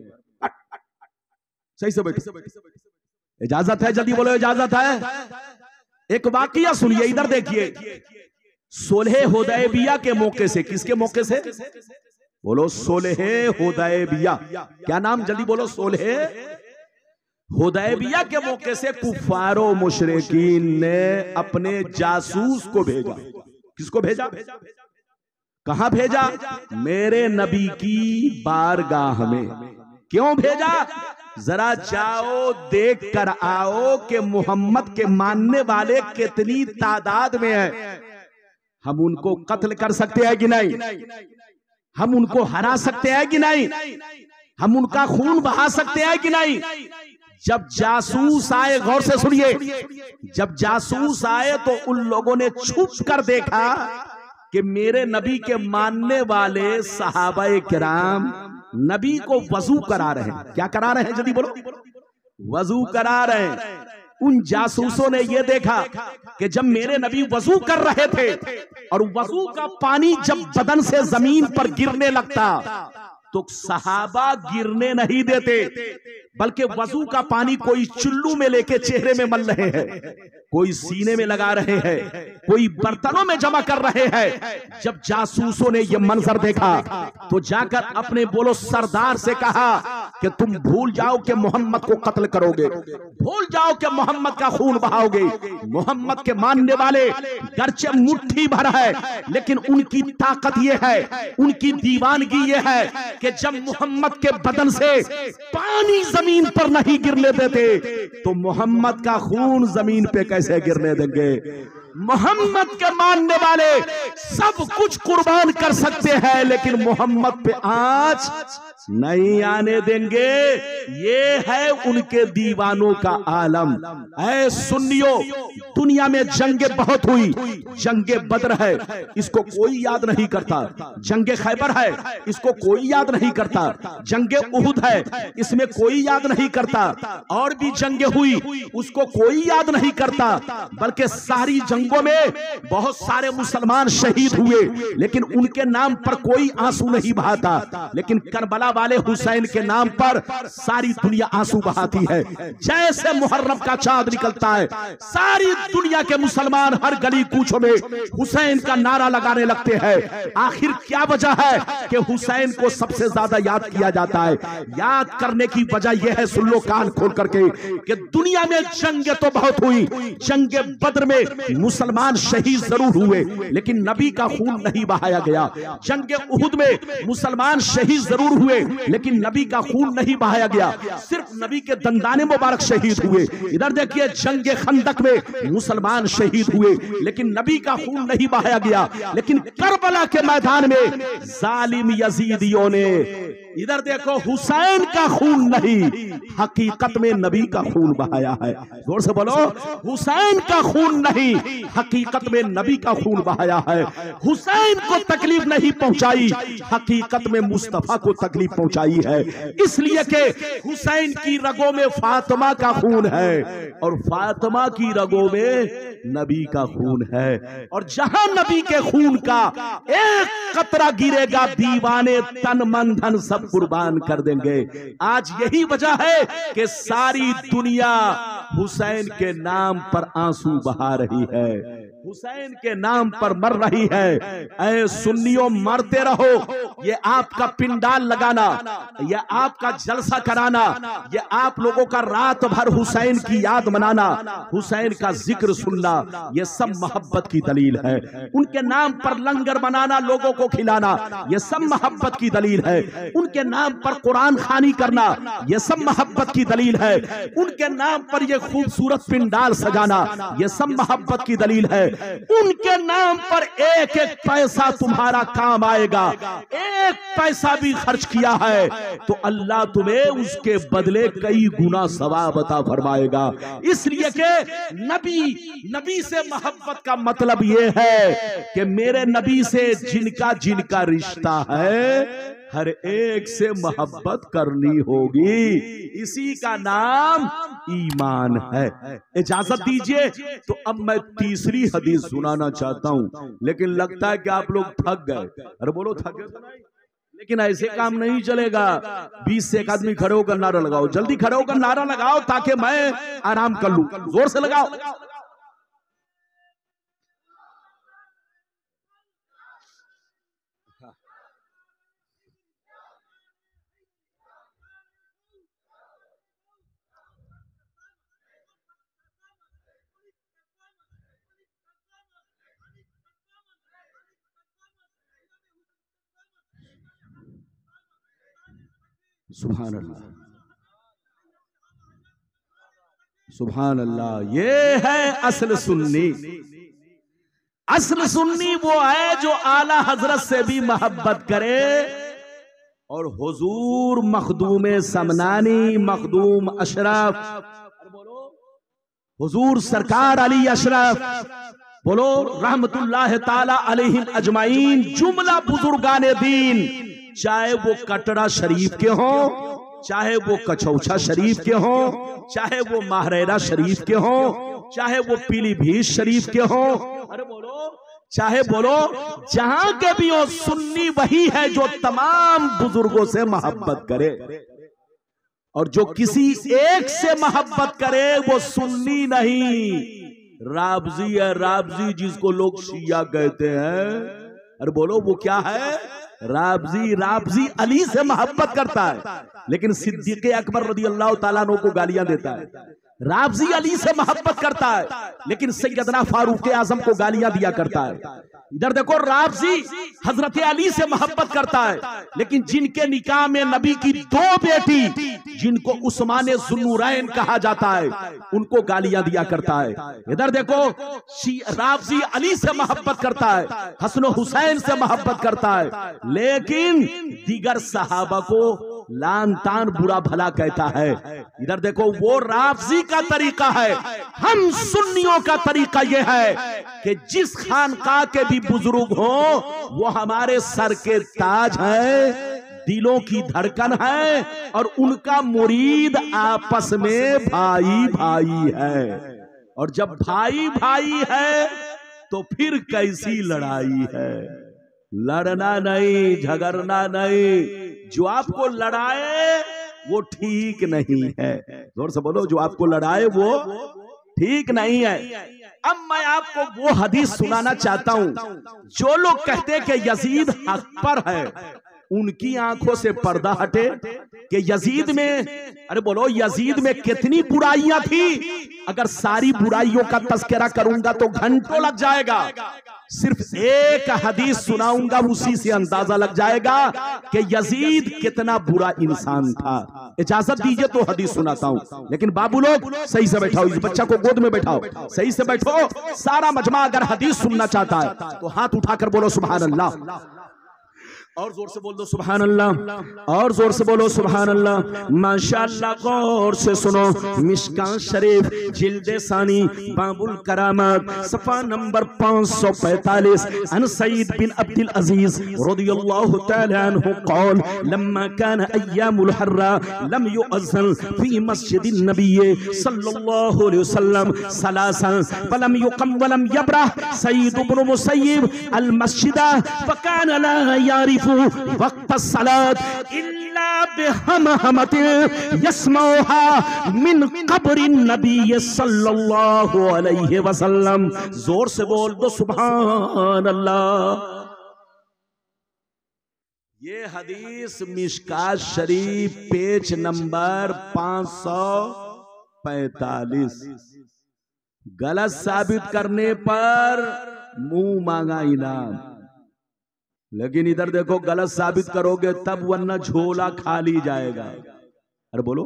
सही से बैठो, इजाजत है? जल्दी बोलो इजाजत है। एक वाकया सुनिए, इधर देखिए। सोलह हुदैबिया के मौके से, किसके मौके से? बोलो सोलह हुदैबिया। क्या नाम? जल्दी बोलो। सोलह हुदैबिया के मौके से कुफारो मुशरिकीन ने अपने जासूस को भेजा। किसको भेजा? कहां भेजा? मेरे नबी की बारगाह में। क्यों भेजा? जरा जाओ देख कर आओ कि मोहम्मद के मानने वाले कितनी तादाद में है। हम उनको कत्ल कर सकते हैं कि नहीं? हम उनको हरा सकते हैं कि नहीं? हम उनका खून बहा सकते हैं कि नहीं? जब जासूस आए, गौर से सुनिए, जब जासूस आए तो उन लोगों ने छुप कर देखा कि मेरे नबी के मानने वाले सहाबाए किराम नबी को वजू करा रहे हैं। क्या करा रहे हैं? जल्दी बोलो। वजू करा रहे हैं। उन जासूसों ने यह देखा कि जब मेरे नबी वजू कर रहे थे और वजू का पानी जब बदन से जमीन पर गिरने लगता तो सहाबा गिरने नहीं देते, बल्कि वजू का पानी कोई चुल्लू में लेके चेहरे में मल रहे हैं, कोई सीने में लगा रहे हैं, कोई बर्तनों में जमा कर रहे हैं। जब जासूसों ने यह मंजर देखा तो जाकर अपने बोलो सरदार से कहा कि तुम भूल जाओ कि मोहम्मद को कत्ल करोगे, भूल जाओ कि मोहम्मद का खून बहाओगे। मोहम्मद के मानने वाले गर्चे मुट्ठी भर है, लेकिन उनकी ताकत यह है, उनकी दीवानगी यह है कि जब मोहम्मद के बदन से पानी जमीन पर नहीं गिरने देते तो मोहम्मद का खून जमीन पे कैसे गिरने देंगे? मोहम्मद के मानने वाले सब कुछ कुर्बान कर सकते हैं, लेकिन मोहम्मद पे आंच नहीं आने देंगे। ये है उनके दीवानों का आलम। ऐ सुन्नियों, दुनिया में जंगे बहुत हुई, जंगे बद्र है इसको कोई याद नहीं करता, जंगे खैबर है इसको कोई याद नहीं करता, जंगे उहुद है इसमें कोई याद नहीं करता, और भी जंगे हुई उसको कोई याद नहीं करता, बल्कि सारी जंगों में बहुत सारे मुसलमान शहीद हुए लेकिन उनके नाम पर कोई आंसू नहीं बहाता। लेकिन करबला वाले हुसैन के नाम पर सारी दुनिया आंसू बहाती है। जैसे मुहर्रम का चांद निकलता है, सारी दुनिया के मुसलमान हर गली कूचों में हुसैन का नारा लगाने लगते हैं। आखिर क्या वजह है कि हुसैन को सबसे ज्यादा याद किया जाता है? याद करने की वजह यह है, सुन लो कान खोल करके, कि दुनिया में जंगे तो बहुत हुई, जंगे बद्र में मुसलमान शहीद जरूर हुए लेकिन नबी का खून नहीं बहाया गया। जंगे उहुद में मुसलमान शहीद जरूर हुए लेकिन नबी का खून नहीं बहाया गया, सिर्फ नबी के दंदाने मुबारक शहीद हुए। इधर देखिए, जंगे खंदक में मुसलमान शहीद हुए लेकिन नबी का खून नहीं बहाया गया। लेकिन करबला के मैदान में जालिम यजीदियों ने, इधर देखो, हुसैन का खून नहीं, हकीकत में नबी का खून बहाया है। जोर से बोलो, हुसैन का खून नहीं, हकीकत में नबी का खून बहाया है। हुसैन को तकलीफ नहीं पहुंचाई, हकीकत में मुस्तफा को तकलीफ पहुंचाई है। इसलिए कि हुसैन की रगों में फातिमा का खून है और फातिमा की रगों में नबी का खून है। और जहां नबी के खून का एक कतरा गिरेगा, दीवाने तन मन धन सब कुर्बान कर देंगे। आज यही वजह है कि सारी दुनिया हुसैन के नाम पर आंसू बहा रही है, हुसैन के नाम पर मर रही है। ऐ सुन्नियों, मरते रहो। ये आपका पिंडाल लगाना, ये आपका जलसा कराना, ये आप लोगों का रात भर हुसैन की याद मनाना, हुसैन का जिक्र सुनना, ये सब मोहब्बत की दलील है। उनके नाम पर लंगर बनाना, लोगों को खिलाना, ये सब मोहब्बत की दलील है। उनके नाम पर कुरान खानी करना, ये सब मोहब्बत की दलील है। उनके नाम पर ये खूबसूरत पिंडाल सजाना, ये सब मोहब्बत की दलील है। उनके नाम पर एक एक पैसा तुम्हारा काम आएगा। एक पैसा भी खर्च किया है तो अल्लाह तुम्हें उसके बदले कई गुना सवाब अता फरमाएगा। इसलिए कि नबी नबी से मोहब्बत का मतलब यह है कि मेरे नबी से जिनका जिनका रिश्ता है हर एक से मोहब्बत करनी होगी। इसी का नाम ईमान है। इजाजत दीजिए तो अब मैं तीसरी हदीस सुनाना चाहता हूं, लेकिन लगता है कि आप लोग थक गए। अरे बोलो थक गए तो नहीं, लेकिन ऐसे काम नहीं चलेगा। बीस से एक आदमी खड़े होकर नारा लगाओ, जल्दी खड़े होकर नारा लगाओ ताकि मैं आराम कर लूं। जोर से लगाओ। सुभान अल्लाह, सुभान अल्लाह। ये है असल सुन्नी। असल सुन्नी वो है जो आला हजरत से भी मोहब्बत करे और हुजूर मखदूम समनानी, मखदूम अशरफ, हुजूर सरकार अली अशरफ, बोलो रहमतुल्लाह ताला अलैहिम अजमाइन, जुमला बुजुर्गाने दीन, चाहे वो कटरा शरीफ के हों, चाहे वो कचौछा शरीफ के हों, चाहे वो महरेरा शरीफ के हों, चाहे वो पीलीभीत शरीफ के हों, अरे बोलो, चाहे बोलो जहां के भी हो, सुन्नी वही है जो तमाम बुजुर्गों से मोहब्बत करे। और जो किसी एक से मोहब्बत करे वो सुन्नी नहीं, राबजी है। राबजी जिसको लोग शिया कहते हैं, अरे बोलो वो क्या है? राबजी। राबजी अली से मोहब्बत करता है लेकिन सिद्दीक़ अकबर रज़ी अल्लाह ताला अन्हु को गालियां देता है। राबजी अली से मोहब्बत करता है लेकिन सैयदना फारूक आजम को गालियां दिया करता है। इधर देखो, राबजी हजरत अली से मोहब्बत करता है लेकिन जिनके निकाह में नबी की दो बेटी, जिनको उस्माने ज़ुन्नूरैन कहा जाता है, उनको गालियां दिया करता है। इधर देखो, राबजी अली से मोहब्बत करता है, हसन हुसैन से मोहब्बत करता है, लेकिन दीगर सहाबा को लान तान बुरा भला कहता है। इधर देखो, वो राबजी का तरीका है। हम सुन्नियों का तरीका यह है कि जिस खानकाह के भी बुजुर्ग हो वो हमारे सर के ताज है, दिलों की धड़कन है और उनका मुरीद आपस में भाई भाई है। और जब भाई भाई है तो फिर कैसी लड़ाई है? लड़ना नहीं, झगड़ना नहीं। जो आपको लड़ाए वो ठीक नहीं है। जोर से बोलो, जो आपको लड़ाए वो ठीक नहीं है। अब मैं आपको वो हदीस सुनाना चाहता हूं। जो लोग कहते हैं कि यजीद हक पर है, उनकी आंखों से पर्दा हटे कि यजीद में, अरे बोलो, यजीद में कितनी बुराइयां थी। अगर सारी बुराइयों का तस्करा करूंगा तो घंटों लग जाएगा। सिर्फ एक हदीस सुनाऊंगा, उसी से अंदाजा लग जाएगा कि यजीद कितना बुरा इंसान था। इजाजत दीजिए तो हदीस सुनाता हूं, लेकिन बाबू लोग सही से बैठाओ, इस बच्चा को गोद में बैठाओ, सही से बैठो। सारा मजमा अगर हदीस सुनना चाहता है तो हाथ उठाकर बोलो सुभान अल्लाह, और जोर से बोल दो सुभान अल्लाह, और जोर से बोलो सुभान अल्लाह। माशाअल्लाह, गौर से सुनो। मिशकात शरीफ जिल्दे सानी बाबुल करामत सफा नंबर पाँच सौ पैंतालीस। अन सईद बिन अब्दुल अजीज रज़ियल्लाहु तआला अन्हु क़ाल लम्मा कान अय्यामुल हर्रा लम युअज़्ज़न फी मस्जिदिन नबी सल्लल्लाहु अलैहि वसल्लम सलासन फलम युक़म वलम यबरह सईद इब्न मुसय्यिब अल मस्जिद फकान ला यारिफ यारिफु वक्त सलात इल्ला बिहमहमति यस्मऊहा मिन कब्रि नबी सल्लल्लाहु अलैहि वसल्लम। जोर से बोल दो सुभान अल्लाह। ये हदीस मिशकात शरीफ पेज नंबर पांच सौ पैतालीस। गलत साबित करने पर मुंह मांगा इनाम, लेकिन इधर देखो गलत साबित करोगे तब वरना झोला खाली जाएगा। अरे बोलो,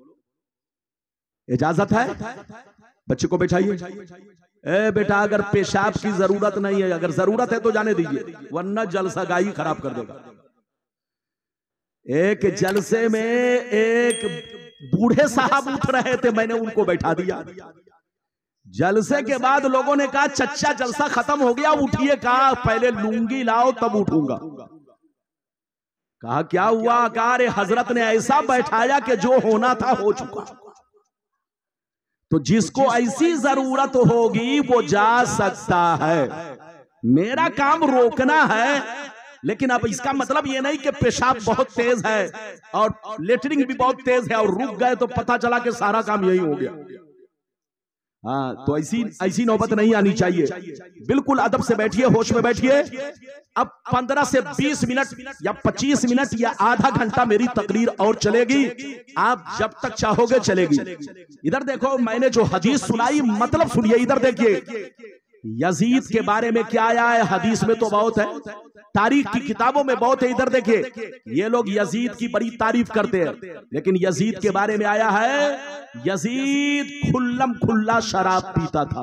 इजाजत है? बच्चे को बैठाइए। ए बेटा, अगर पेशाब की जरूरत नहीं है, अगर जरूरत है तो जाने दीजिए, वरना जलसागाही खराब कर देगा। एक जलसे में एक बूढ़े साहब उठ रहे थे, मैंने उनको बैठा दिया। जलसे के बाद लोगों ने कहा चच्चा जलसा खत्म हो गया, उठिए। कहा पहले लुंगी लाओ तब उठूंगा। कहा क्या हुआ? कहा अरे हजरत ने ऐसा बैठाया कि जो होना था हो चुका। तो जिसको ऐसी जरूरत होगी वो जा सकता है। मेरा काम रोकना है, लेकिन अब इसका मतलब ये नहीं कि पेशाब बहुत तेज है और लेटरिंग भी बहुत तेज है और रुक गए तो पता चला कि सारा काम यही हो गया। हाँ, तो ऐसी ऐसी नौबत नहीं आनी चाहिए। बिल्कुल अदब से बैठिए, होश में बैठिए। अब पंद्रह से बीस मिनट या पच्चीस मिनट या आधा घंटा मेरी तकरीर और चलेगी। आप जब तक चाहोगे चलेगी। इधर देखो, मैंने जो हदीस सुनाई मतलब सुनिए। इधर देखिए, यजीद के बारे में क्या आया है हदीस में तो बहुत है, तारीख की किताबों में बहुत है। इधर देखिए, ये लोग यजीद की बड़ी तारीफ करते हैं, लेकिन यजीद के बारे में आया है यजीद खुल्लम खुल्ला शराब पीता था,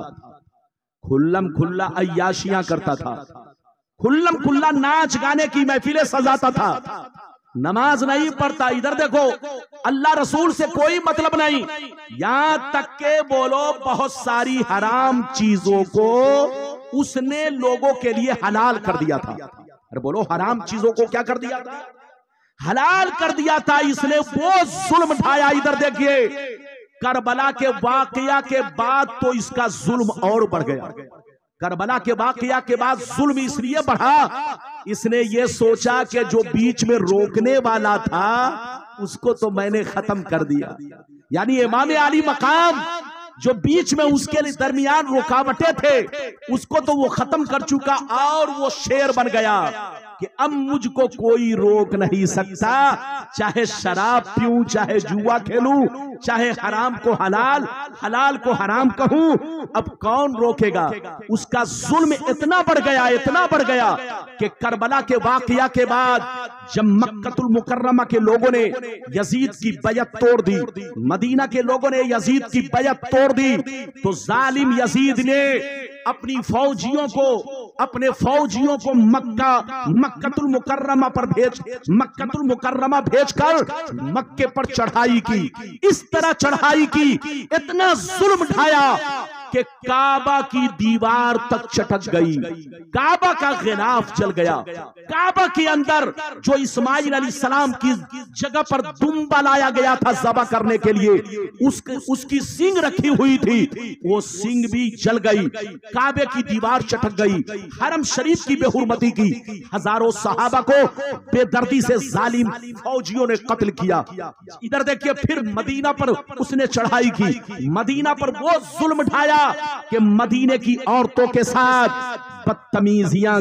खुल्लम खुल्ला अय्याशियां करता था, खुल्लम खुल्ला नाच गाने की महफिलें सजाता था, नमाज नहीं पढ़ता। इधर देखो, अल्लाह रसूल से कोई मतलब नहीं, यहां तक के बोलो बहुत सारी हराम चीजों को उसने लोगों के लिए हलाल कर दिया था। अरे बोलो, हराम चीजों को क्या कर दिया था? हलाल कर दिया था। इसने वो जुल्म ढाया। इधर देखिए, करबला के वाकया के बाद तो इसका जुल्म और बढ़ गया। करबला के वाकया के बाद जुल्म इसलिए बढ़ा, इसने ये सोचा कि जो बीच में रोकने वाला था उसको तो मैंने खत्म कर दिया। यानी इमाम आली मकाम जो बीच में उसके दरमियान रुकावटें थे उसको तो वो खत्म कर चुका, और वो शेर बन गया कि अब मुझको कोई रोक नहीं सकता। चाहे शराब पीऊं, चाहे जुआ खेलूं, चाहे हराम को हलाल, हलाल को हराम कहूं, अब कौन रोकेगा? उसका जुल्म इतना बढ़ गया, इतना बढ़ गया कि करबला के वाकया के बाद जब मक्कतुल मुकर्रमा के लोगों ने यजीद की बैयत तोड़ दी, मदीना के लोगों ने यजीद की बैयत तोड़ दी, तो जालिम यजीद ने अपनी फौजियों को अपने फौजियों को मक्का मक्कतुल मुकर्रमा पर भेज मक्कतुल मुकर्रमा भेजकर मक्के पर चढ़ाई की। इस तरह चढ़ाई की, इतना जुल्म ढाया कि काबा की दीवार तक चटक गई, काबा का गिलाफ जल गया। काबा के अंदर जो इस्माइल अलैहिस्सलाम की जगह पर दुम्बा लाया गया था ज़बह करने के लिए, उस, उसकी सींग रखी हुई थी, वो सींग भी जल गई, काबे की दीवार चटक गई। हरम शरीफ की बेहुरमती की, हजारों सहाबा को बेदर्दी से जालिम फौजियों ने कत्ल किया। इधर देखिए, फिर मदीना पर उसने चढ़ाई की, मदीना पर वो जुल्म ढाया कि मदीने की औरतों के साथ बदतमीजियां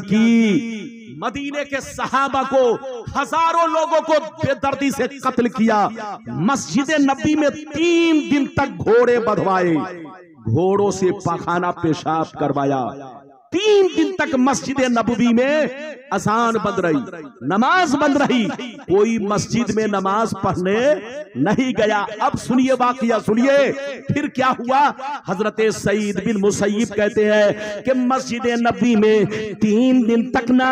की, मदीने के सहाबा को, हजारों लोगों को बेदर्दी से कत्ल किया। मस्जिद नबी में तीन दिन तक घोड़े बंधवाए, घोड़ों से पखाना पेशाब करवाया। तीन दिन तक मस्जिद नबवी में अजान बंद रही, नमाज बंद रही, कोई मस्जिद में नमाज पढ़ने नहीं गया। अब सुनिए वाकया, सुनिए फिर क्या हुआ। हजरत सईद बिन मुसैयब कहते हैं कि मस्जिद नबवी में तीन दिन तक ना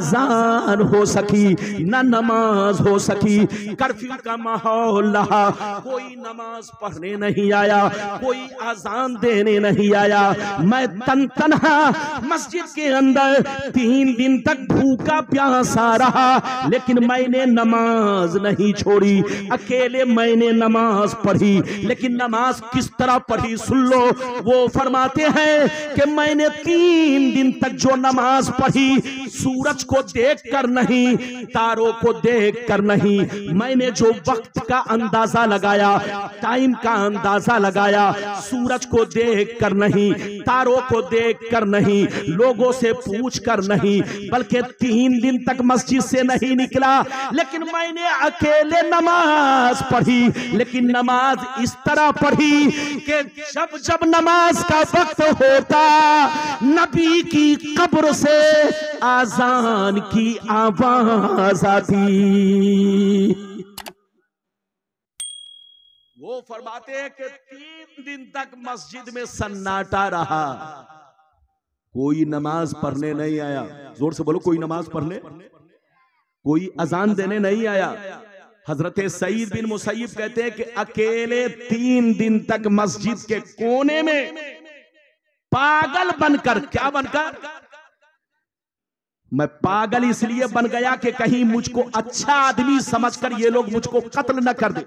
आजान हो सकी, ना नमाज हो सकी, कर्फ्यू का माहौल रहा, कोई नमाज पढ़ने नहीं आया, कोई आजान देने नहीं आया। मैं तन तनहा मस्जिद के अंदर तीन दिन तक भूखा प्यासा रहा, लेकिन मैंने नमाज नहीं छोड़ी। अकेले मैंने नमाज पढ़ी, लेकिन नमाज किस तरह पढ़ी सुन लो। वो फरमाते हैं कि मैंने तीन दिन तक जो नमाज पढ़ी, सूरज को देखकर नहीं, तारों को देखकर नहीं, मैंने जो वक्त का अंदाजा लगाया, टाइम का अंदाजा लगाया, सूरज को देखकर नहीं, तारों को देखकर नहीं, लोगों से पूछकर नहीं, बल्कि तीन दिन तक मस्जिद से नहीं निकला, लेकिन मैंने अकेले नमाज पढ़ी। लेकिन नमाज इस तरह पढ़ी कि जब जब नमाज का वक्त होता, नबी की कब्र से आजान की आवाज आती। वो फरमाते हैं कि तीन दिन तक मस्जिद में सन्नाटा रहा, कोई नमाज पढ़ने नहीं आया। जोर से बोलो, कोई नमाज पढ़ने, कोई अजान देने नहीं आया। हजरत सईद बिन मुसैयब कहते हैं कि अकेले तीन दिन तक मस्जिद के कोने में पागल बनकर, क्या बनकर, मैं पागल इसलिए बन गया कि कहीं मुझको अच्छा आदमी समझकर ये लोग मुझको कत्ल न कर दे,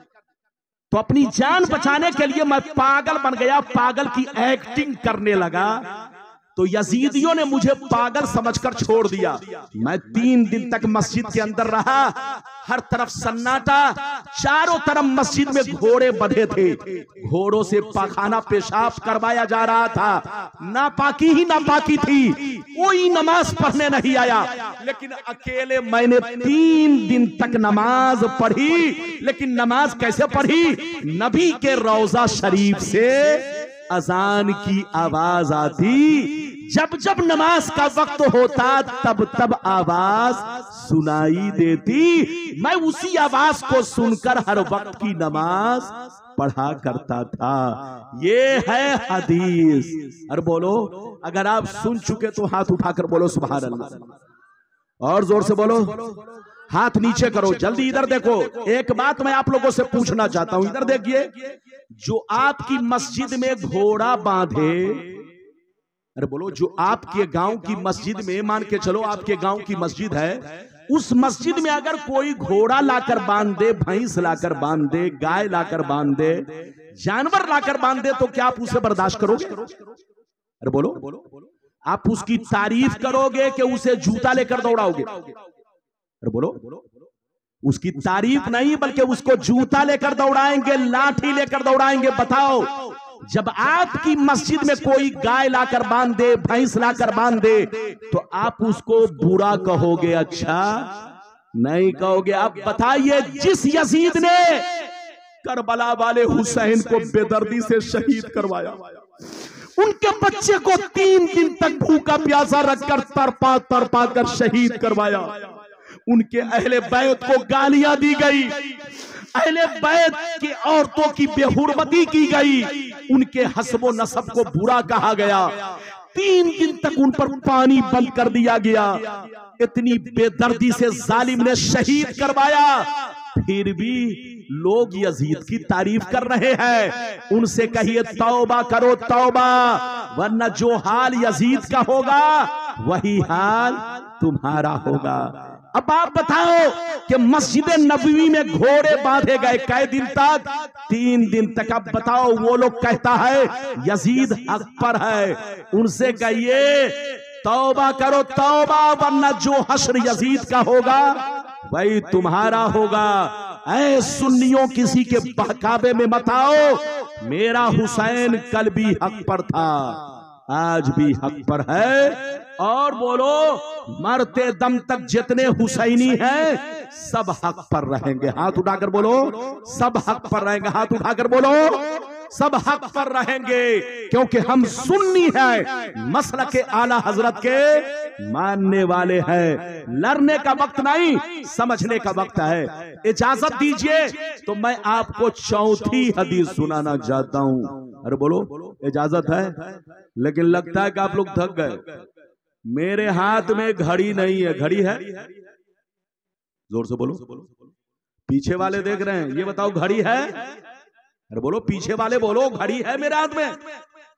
तो अपनी जान बचाने के लिए मैं पागल बन गया, पागल की एक्टिंग करने लगा। तो यजीदियों ने मुझे पागल समझकर छोड़ दिया। मैं तीन दिन तक मस्जिद के अंदर रहा, हर तरफ सन्नाटा, चारों तरफ मस्जिद में घोड़े बंधे थे, घोड़ों से पाखाना पेशाब करवाया जा रहा था, नापाकी ही नापाकी थी, कोई नमाज पढ़ने नहीं आया। लेकिन अकेले मैंने तीन दिन तक नमाज पढ़ी। लेकिन नमाज कैसे पढ़ी? नबी के रोजा शरीफ से अजान की आवाज आती, जब जब नमाज का वक्त होता तब तब आवाज सुनाई देती, मैं उसी आवाज को सुनकर हर वक्त की नमाज पढ़ा करता था। ये है हदीस। और बोलो, अगर आप सुन चुके तो हाथ उठाकर बोलो सुभान अल्लाह, और जोर से बोलो, हाथ नीचे करो, जल्दी इधर देखो। एक बात मैं आप लोगों से पूछना चाहता हूं, इधर देखिए, जो आपकी मस्जिद में घोड़ा बांधे, अरे बोलो, जो आपके गांव की मस्जिद में, मान के चलो आपके गांव की मस्जिद है, उस मस्जिद में अगर कोई घोड़ा लाकर बांध दे, भैंस लाकर बांध दे, गाय लाकर बांध दे, जानवर लाकर बांध दे, तो क्या आप उसे बर्दाश्त करोगे? अरे बोलो, आप उसकी तारीफ करोगे कि उसे जूता लेकर दौड़ाओगे? अरे बोलो, उसकी तारीफ नहीं बल्कि उसको जूता लेकर दौड़ाएंगे, लाठी लेकर दौड़ाएंगे। बताओ, जब आपकी मस्जिद में कोई गाय लाकर बांध दे, भैंस लाकर बांध दे, तो आप उसको बुरा कहोगे? अच्छा नहीं कहोगे। आप बताइए, जिस यजीद ने करबला वाले हुसैन को बेदर्दी से शहीद करवाया, उनके बच्चे को तीन दिन तक भूखा प्यासा रखकर तरपा तरपा कर शहीद करवाया, उनके अहले बैत को गालियां दी गई, अहले बैत की औरतों की बेहुरमती की गई, उनके हस्बो नसब को बुरा कहा गया, तीन दिन तक उन पर पानी बंद कर दिया गया, इतनी बेदर्दी से जालिम ने शहीद करवाया। फिर भी लोग यजीद की तारीफ कर रहे हैं। उनसे कहिए तौबा करो तौबा, वरना जो हाल यजीद का होगा वही हाल तुम्हारा होगा। अब आप बताओ कि मस्जिद नबवी में घोड़े बांधे गए कै दिन तक? तीन दिन तक। अब बताओ, वो लोग कहता है यजीद हक पर है, उनसे कहिए तौबा करो तौबा, वरना जो हश्र यजीद का होगा वही तुम्हारा होगा। ऐ सुन्नियों, किसी के बहकावे में मत आओ। मेरा हुसैन कल भी हक पर था, आज भी हक पर है, और बोलो, मरते दम तक जितने हुसैनी हैं सब हक पर रहेंगे। हाथ उठाकर बोलो, सब हक पर रहेंगे। हाथ उठाकर बोलो, सब हक पर रहेंगे, क्योंकि हम सुन्नी हैं, मसलक के आला हजरत के मानने वाले हैं। लड़ने का वक्त नहीं, समझने का वक्त है। इजाजत दीजिए तो मैं आपको चौथी हदीस सुनाना चाहता हूं। अरे बोलो, इजाजत है? लेकिन लगता है कि आप लोग थक गए। मेरे हाथ में घड़ी नहीं है, घड़ी है? जोर से बोलो। पीछे वाले देख रहे हैं, ये बताओ घड़ी है? अरे बोलो, पीछे वाले बोलो, घड़ी है मेरे हाथ में?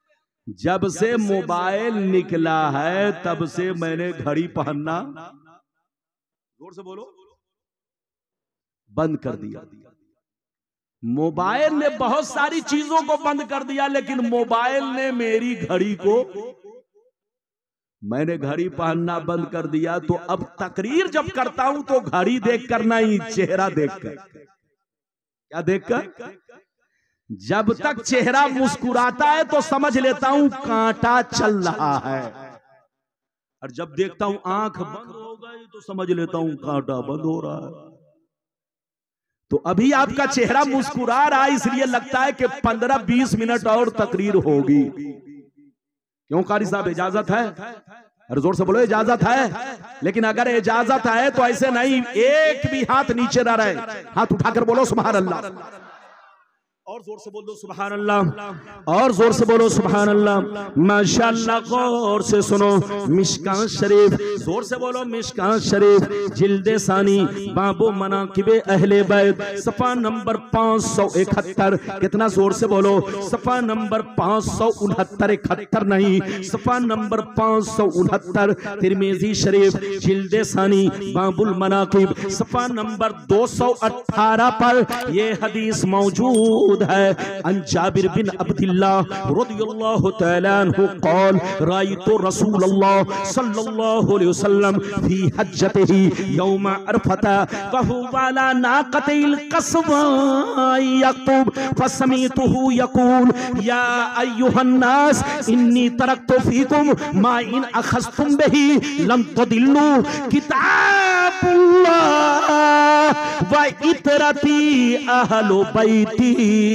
जब से मोबाइल निकला है तब से मैंने घड़ी पहनना, जोर से बोलो, बंद कर दिया। मोबाइल ने बहुत सारी चीजों को बंद कर दिया, लेकिन मोबाइल ने मेरी घड़ी को, मैंने घड़ी पहनना बंद कर दिया। तो अब तकरीर जब करता हूं तो घड़ी देखकर नहीं, चेहरा देखकर। क्या देखकर? जब तक चेहरा मुस्कुराता है तो समझ लेता हूं कांटा चल रहा है, और जब देखता हूं आंख बंद हो गई तो समझ लेता हूं कांटा बंद हो रहा है। तो अभी आपका चेहरा मुस्कुरा रहा है, इसलिए लगता है कि पंद्रह बीस मिनट और तकरीर होगी। क्यों कारी साहब, इजाजत है? अरे जोर से बोलो, इजाजत है। लेकिन अगर इजाजत है तो ऐसे नहीं, एक भी हाथ नीचे ना रहे, हाथ उठाकर बोलो सुभान अल्लाह, और जोर से बोलो सुभान अल्लाह, और जोर से बोलो सुभान अल्लाह। माशाअल्लाह, गौर से सुनो, मिशकात शरीफ, जोर से बोलो मिशकात शरीफ, जिल्दे सानी, बाबू मनाकिबे अहले बैत, सफा नंबर पाँच सौ इकहत्तर। कितना? जोर से बोलो, सफा नंबर पाँच सौ उनहत्तर, इकहत्तर नहीं, सफा नंबर पाँच सौ उनहत्तर। तिरमिजी शरीफ, जिल्दे सानी, बाबुल मनाकिब, सफा नंबर दो सौ अठारह पर यह हदीस मौजूद है। अन जाबिर बिन अब्दुल्लाह रदियल्लाहु तआला अन्हु क़ाल रायतु रसूलल्लाह सल्लल्लाहु अलैहि वसल्लम फी हज्जतिही यौम अरफता वहु वाला नाक़तिल क़स्वा यक़ूब फसमीतुहु यक़ूल या अय्युहन नास इन्नी तरक्तु फीकुम मा इन अख़ज़्तुम बिही लम तदिल्लु किताबुल्लाह व इतरती अहलु बैती।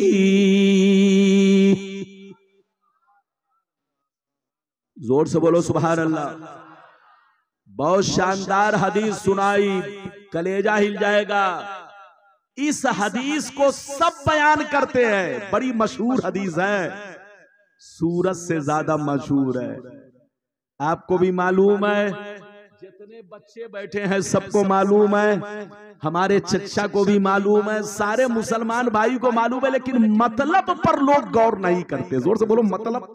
जोर से बोलो सुभान अल्लाह। बहुत शानदार हदीस सुनाई, कलेजा हिल जाएगा। इस हदीस को सब बयान करते हैं, बड़ी मशहूर हदीस है, सूरज से ज्यादा मशहूर है। आपको भी मालूम है, जितने बच्चे बैठे हैं सबको मालूम है, हमारे चच्चा को भी मालूम है, सारे मुसलमान भाई को मालूम है, लेकिन मतलब पर लोग गौर नहीं करते। जोर से बोलो, मतलब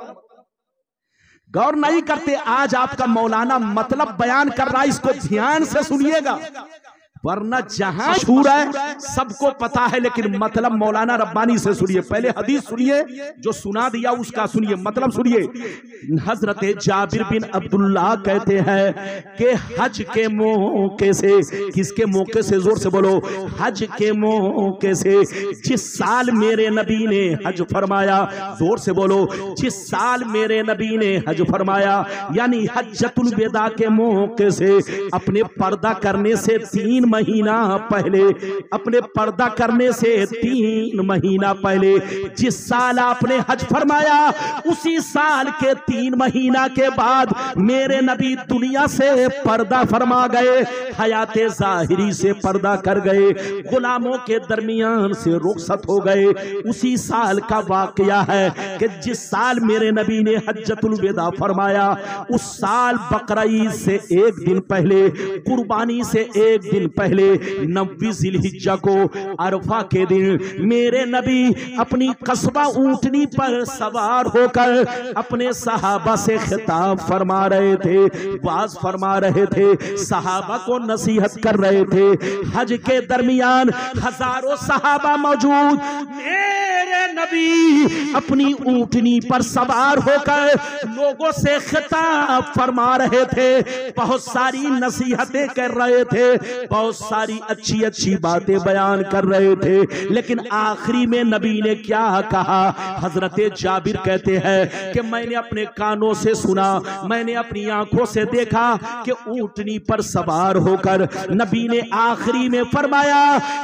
गौर नहीं करते। आज आपका मौलाना मतलब बयान कर रहा है, इसको ध्यान से सुनिएगा, वरना जहां मशहूर है सबको पता है, लेकिन मतलब मौलाना रब्बानी से सुनिए। पहले हदीस सुनिए, जो सुना दिया उसका सुनिए, मतलब सुनिए। हजरत जाबिर बिन अब्दुल्लाह कहते हैं कि हज के मौके से, किसके मौके से? जोर से बोलो, हज के मौके से। जिस साल मेरे नबी ने हज फरमाया, जोर से बोलो, जिस साल मेरे नबी ने हज फरमाया, यानी हज्जतुल विदा के मौके से, अपने पर्दा करने से तीन महीना पहले, अपने पर्दा करने से तीन महीना पहले जिस साल आपने हज फरमाया, उसी साल के तीन महीना के बाद मेरे नबी दुनिया से पर्दा फरमा गए, हयाते ज़ाहिरी से पर्दा कर गए, गुलामों के दरमियान से रुखसत हो गए। उसी साल का वाकया है कि जिस साल मेरे नबी ने हज्जतुल विदा फरमाया, उस साल बकरा ईद से एक दिन पहले, कुर्बानी से एक दिन पहले, नब्बी जिलहिज्जा को, अरफा के दिन, मेरे नबी अपनी कस्बा ऊंटनी पर सवार होकर अपने सहाबा से खिताब फरमा रहे थे, वाज फरमा रहे थे, सहाबा को नसीहत कर रहे थे। हज के दरमियान हजारों सहाबा मौजूद, मेरे नबी अपनी ऊंटनी पर सवार होकर लोगों से खिताब फरमा रहे थे, बहुत सारी नसीहतें कर रहे थे, बहुत सारी अच्छी अच्छी बातें बयान कर रहे थे। लेकिन आखिरी में नबी ने क्या कहा? हजरत जाबिर कहते हैं कि मैंने अपने कानों से सुना, मैंने अपनी आंखों से देखा कि ऊंटनी पर सवार होकर नबी ने आखिरी में फरमाया,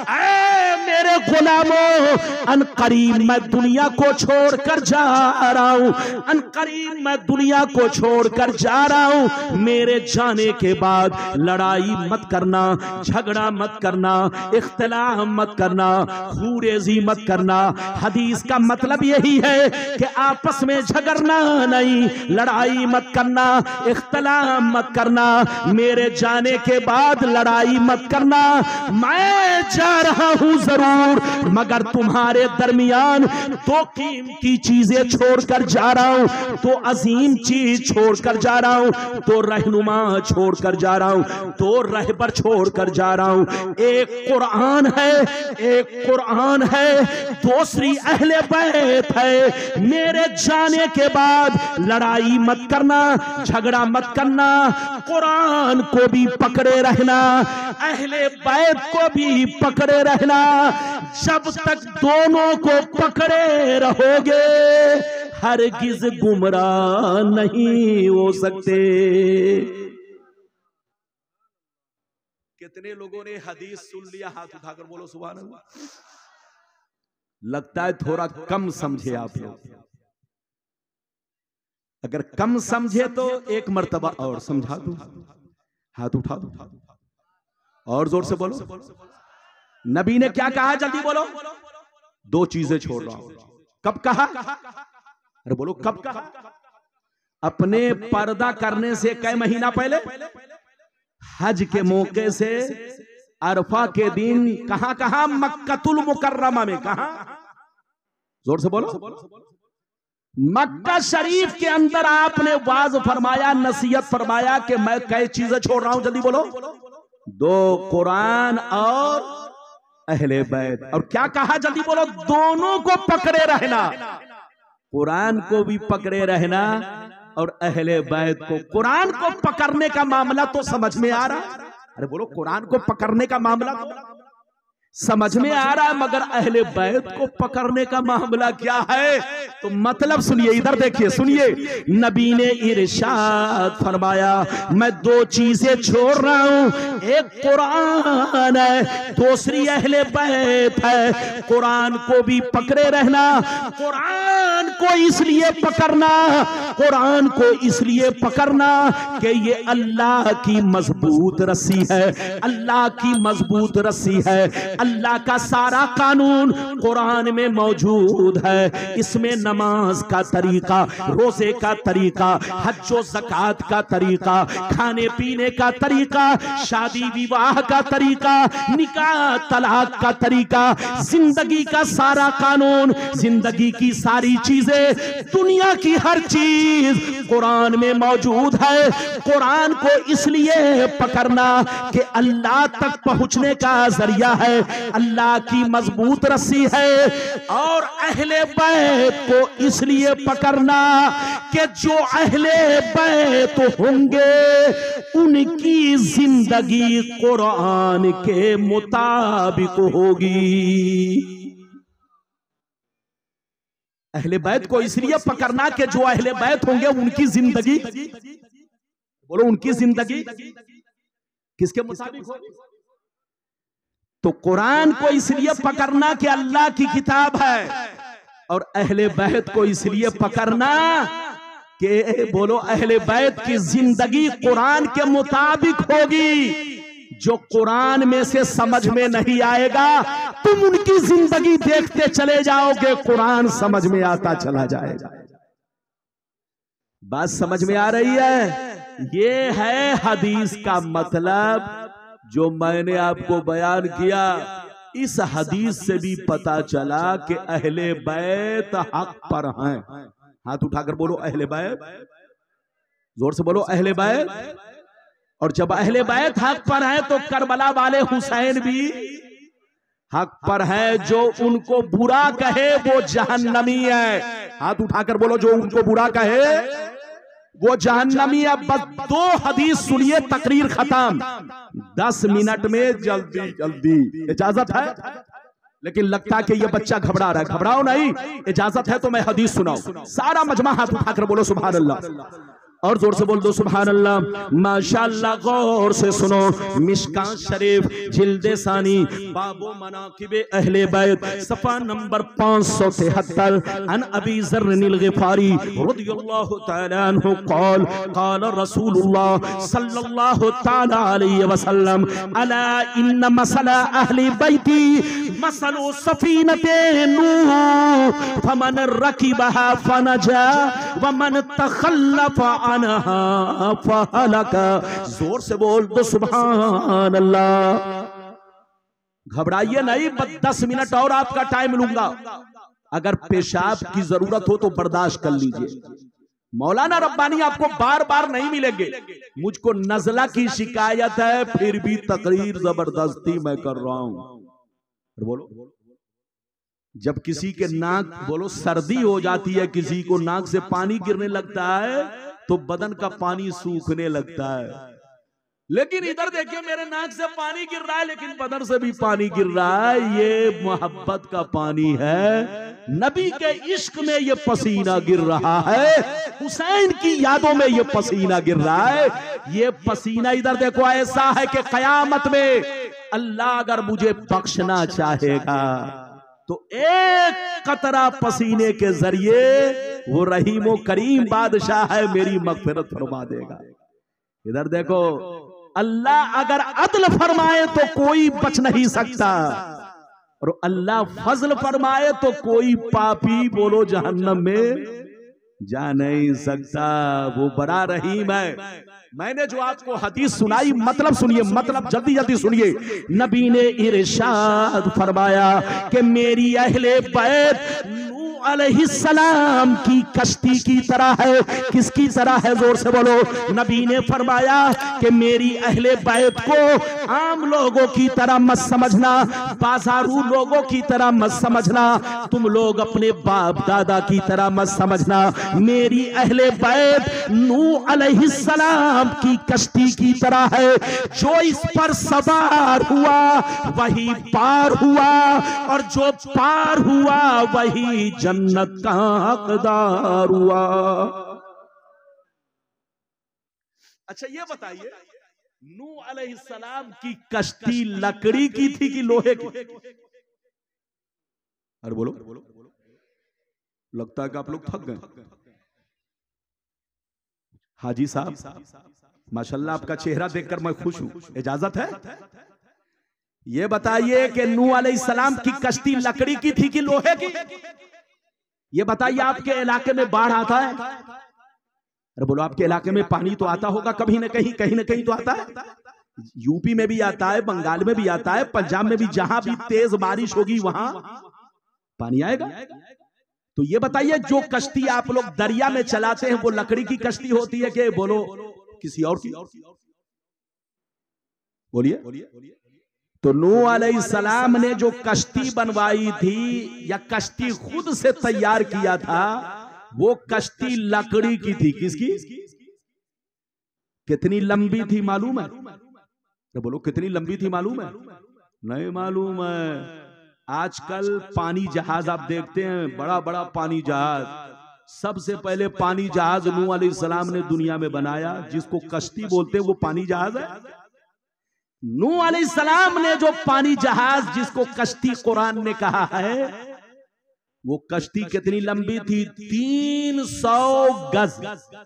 ऐ मेरे गुलामों, अनकरीब मैं दुनिया को छोड़कर जा रहा हूं, अनकरीब मैं दुनिया को छोड़कर जा रहा हूं। मेरे जाने के बाद लड़ाई मत करना, झगड़ा मत करना, इख्तिलाफ मत करना, खूरेजी मत करना। हदीस का मतलब यही है कि आपस में झगड़ना नहीं, लड़ाई मत करना, इख्तिलाफ मत करना, मेरे जाने के बाद लड़ाई मत करना। मैं जा रहा हूं जरूर, जरूर, मगर तुम्हारे दरमियान दो कीमती चीजें छोड़कर जा रहा हूं, दो अजीम चीज छोड़कर जा रहा हूं, दो रहनुमा छोड़कर जा रहा हूं, दो रहबर छोड़कर जा रहा हूं। एक कुरान है, एक कुरान है, दूसरी अहले बैत है। मेरे जाने के बाद लड़ाई मत करना, झगड़ा मत करना, कुरान को भी पकड़े रहना, अहले बैत को भी पकड़े रहना। जब तक दोनों को पकड़े रहोगे हरगिज गुमराह नहीं हो सकते। कितने लोगों ने हदीस सुन लिया? हाथ उठाकर बोलो सुभान अल्लाह। लगता है थोड़ा कम समझे आप लोग। अगर कम समझे तो एक मर्तबा और समझा दो। हाथ उठा दो और जोर से बोलो। नबी ने क्या कहा? जल्दी बोलो। दो चीजें छोड़ रहा हूं। कब कहा? अरे बोलो कब कहा? अपने पर्दा करने से कई महीना पहले, हज के मौके से, अरफा के दिन। कहां कहां? मक्कतुल मुकर्रमा में। कहां? जोर से बोलो। मक्का शरीफ के अंदर आपने वाज फरमाया, नसीहत फरमाया कि मैं कई चीजें छोड़ रहा हूं। जल्दी बोलो। दो कुरान और अहले बैत। और क्या कहा? जल्दी बोलो। दोनों को पकड़े रहना, कुरान को भी पकड़े रहना और अहले बैत को। कुरान को पकड़ने का मामला तो समझ में आ रहा। अरे बोलो, कुरान को पकड़ने का मामला तो समझ में आ रहा है, मगर अहले बैत को पकड़ने का मामला क्या है? तो मतलब सुनिए, इधर देखिए, सुनिए। नबी ने इरशाद फरमाया, मैं दो चीजें छोड़ रहा हूं, एक कुरान है, दूसरी अहले बैत है। कुरान को भी पकड़े रहना। कुरान को इसलिए पकड़ना, कुरान को इसलिए पकड़ना कि ये अल्लाह की मजबूत रस्सी है, अल्लाह की मजबूत रस्सी है। अल्लाह का सारा कानून कुरान में मौजूद है। इसमें नमाज का तरीका, रोजे का तरीका, हज्जो ज़कात का तरीका, खाने पीने का तरीका, शादी विवाह का तरीका, निकाह तलाक का तरीका, जिंदगी का सारा कानून, जिंदगी की सारी चीजें, दुनिया की हर चीज कुरान में मौजूद है। कुरान को इसलिए पकड़ना कि अल्लाह तक पहुंचने का जरिया है, अल्लाह की मजबूत रस्सी है। और अहले बैत को इसलिए पकड़ना कि जो अहले बैत होंगे उनकी जिंदगी कुरान के मुताबिक होगी। अहले बैत को इसलिए पकड़ना कि जो अहले बैत होंगे उनकी जिंदगी, बोलो, उनकी जिंदगी किसके मुताबिक होगी? तो कुरान को इसलिए पकड़ना कि अल्लाह की किताब है, और अहले बैत को इसलिए पकड़ना कि, बोलो, अहले बैत की जिंदगी कुरान के मुताबिक होगी। जो कुरान में से समझ में नहीं आएगा, तुम उनकी जिंदगी देखते चले जाओगे, कुरान समझ में आता चला जाएगा। बात समझ में आ रही है? ये है हदीस का मतलब जो मैंने आपको बयान किया। इस हदीस से भी पता चला कि अहले बैत हक पर हैं। हाथ उठाकर बोलो अहले बैत, जोर से बोलो अहले बैत। और जब अहले बैत हक पर है तो करबला वाले हुसैन भी हक पर है। जो उनको बुरा कहे वो जहन्नमी है। हाथ उठाकर बोलो, जो उनको बुरा कहे वो जहन्नमी है। बस दो हदीस सुनिए, तकरीर खत्म। दस मिनट में जल्दी जल्दी, इजाजत है? लेकिन लगता है कि ये बच्चा घबरा रहा है। घबराओ नहीं, इजाजत है तो मैं हदीस सुनाऊं। सारा मजमा हाथ उठाकर बोलो सुभान अल्लाह, और जोर से बोल दो सुभान अल्लाह। माशाअल्लाह, गौर से सुनो। मिशकात शरीफ जिल्दे सानी बाबो मनाकिबे अहले बैत, सफा नंबर पाँच सौ तिहत्तर। अन अबी ज़र्रिल ग़िफ़ारी रज़ियल्लाहु तआला अन्हु क़ाल क़ाल रसूलुल्लाह सल्लल्लाहु तआला अलैहि वसल्लम, अला इन्न मसला अहली बैती मसलु सफ़ीनते नूह फमन रकिबहा फनजा वमन तखल्लफ़ अनहा फहलका। जोर से बोल दो सुभान अल्लाह। घबराइए नहीं, बस दस मिनट और आपका टाइम लूंगा। अगर पेशाब की जरूरत हो तो बर्दाश्त कर लीजिए। मौलाना रब्बानी आपको बार बार नहीं मिलेंगे। मुझको नजला की शिकायत है, फिर भी तकरीर जबरदस्ती मैं कर रहा हूं। बोलो, जब किसी के नाक बोलो सर्दी हो जाती है, किसी को नाक से पानी गिरने लगता है तो बदन का पानी सूखने लगता है। लेकिन इधर देखिए, मेरे नाक से पानी गिर रहा है लेकिन बदन से भी पानी गिर रहा है। ये मोहब्बत का पानी है, नबी के इश्क में ये पसीना गिर रहा है, हुसैन की यादों में ये पसीना गिर रहा है। ये पसीना इधर देखो ऐसा है कि कयामत में अल्लाह अगर मुझे बख्शना चाहेगा तो एक कतरा पसीने के जरिए वो रहीमो करीम बादशाह है, मेरी मगफिरत फरमा देगा। इधर देखो, अल्लाह अगर अदल फरमाए तो कोई बच नहीं सकता, और अल्लाह फजल फरमाए तो कोई पापी बोलो जहन्नम में जा नहीं सकता। वो बड़ा रहीम है। मैंने जो आपको हदीस सुनाई, मतलब सुनिए, मतलब जल्दी जल्दी सुनिए। नबी ने इरशाद फरमाया कि मेरी अहले बैत नूह अलैहिस्सलाम की कश्ती की तरह है। किसकी तरह है? जोर से बोलो। नबी ने फरमाया कि मेरी अहले बैत को आम लोगों की तरह मत समझना, बाजारू लोगों की तरह मत समझना, तुम लोग अपने बाप दादा की तरह मत समझना। मेरी अहले बैत नूह अलैहिस्सलाम की कश्ती की तरह है, जो इस पर सवार हुआ वही पार हुआ, और जो पार हुआ वही जन्नत का हकदार हुआ। अच्छा ये बताइए, नूह अलैहिस्सलाम की कश्ती लकड़ी की थी कि लोहे की? अरे बोलो, लगता है कि आप लोग थक गए। हाजी साहब माशाल्लाह, आपका चेहरा देखकर मैं खुश हूं, इजाजत है? ये बताइए कि नूह अलैहिस्सलाम की कश्ती लकड़ी की थी कि लोहे की? ये बताइए, आपके इलाके में बाढ़ आता है? अरे बोलो, आपके इलाके में पानी तो आता होगा कभी ना कहीं, कहीं ना कहीं तो आता है। यूपी में भी आता है, बंगाल में भी आता है, पंजाब में भी, जहां भी तेज बारिश होगी वहां पानी आएगा। तो ये बताइए, जो कश्ती आप लोग दरिया में चलाते हैं वो लकड़ी की कश्ती होती है कि बोलो किसी और की? बोलिए। तो नूह अलैहिस्सलाम ने जो कश्ती बनवाई थी या कश्ती खुद से तैयार किया था, वो कश्ती लकड़ी की थी। किसकी? कितनी लंबी थी मालूम है? तो बोलो, कितनी लंबी थी मालूम है? नहीं मालूम है। आजकल पानी जहाज आप देखते हैं, बड़ा बड़ा पानी जहाज, सबसे पहले पानी जहाज नूह अलैहिस्सलाम ने दुनिया में बनाया, जिसको कश्ती बोलते हैं वो पानी जहाज है। नूह अलैहिस्सलाम ने जो पानी जहाज जिसको कश्ती कुरान ने कहा है, वो कश्ती कितनी लंबी थी? तीन सौ गज।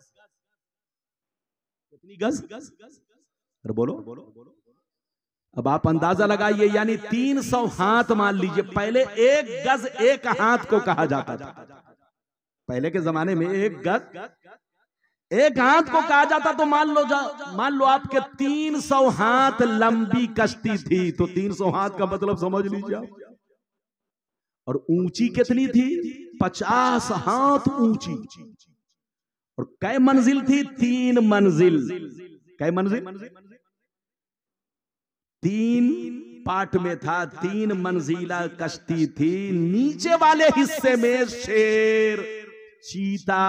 कितनी गज? अरे बोलो। अब आप अंदाजा लगाइए, यानी तीन सौ हाथ मान लीजिए। पहले एक गज एक हाथ को कहा जाता था। पहले के जमाने में एक गज एक हाथ को कहा जाता। तो मान लो जा मान लो आपके तीन सौ हाथ लंबी कश्ती थी, तो तीन सौ हाथ का मतलब समझ लीजिए आप। और ऊंची कितनी थी? पचास हाथ ऊंची। और कै मंजिल थी? तीन मंजिल। कै मंजिल? तीन पार्ट में था, तीन मंजिला कश्ती थी। नीचे वाले हिस्से में शेर, चीता,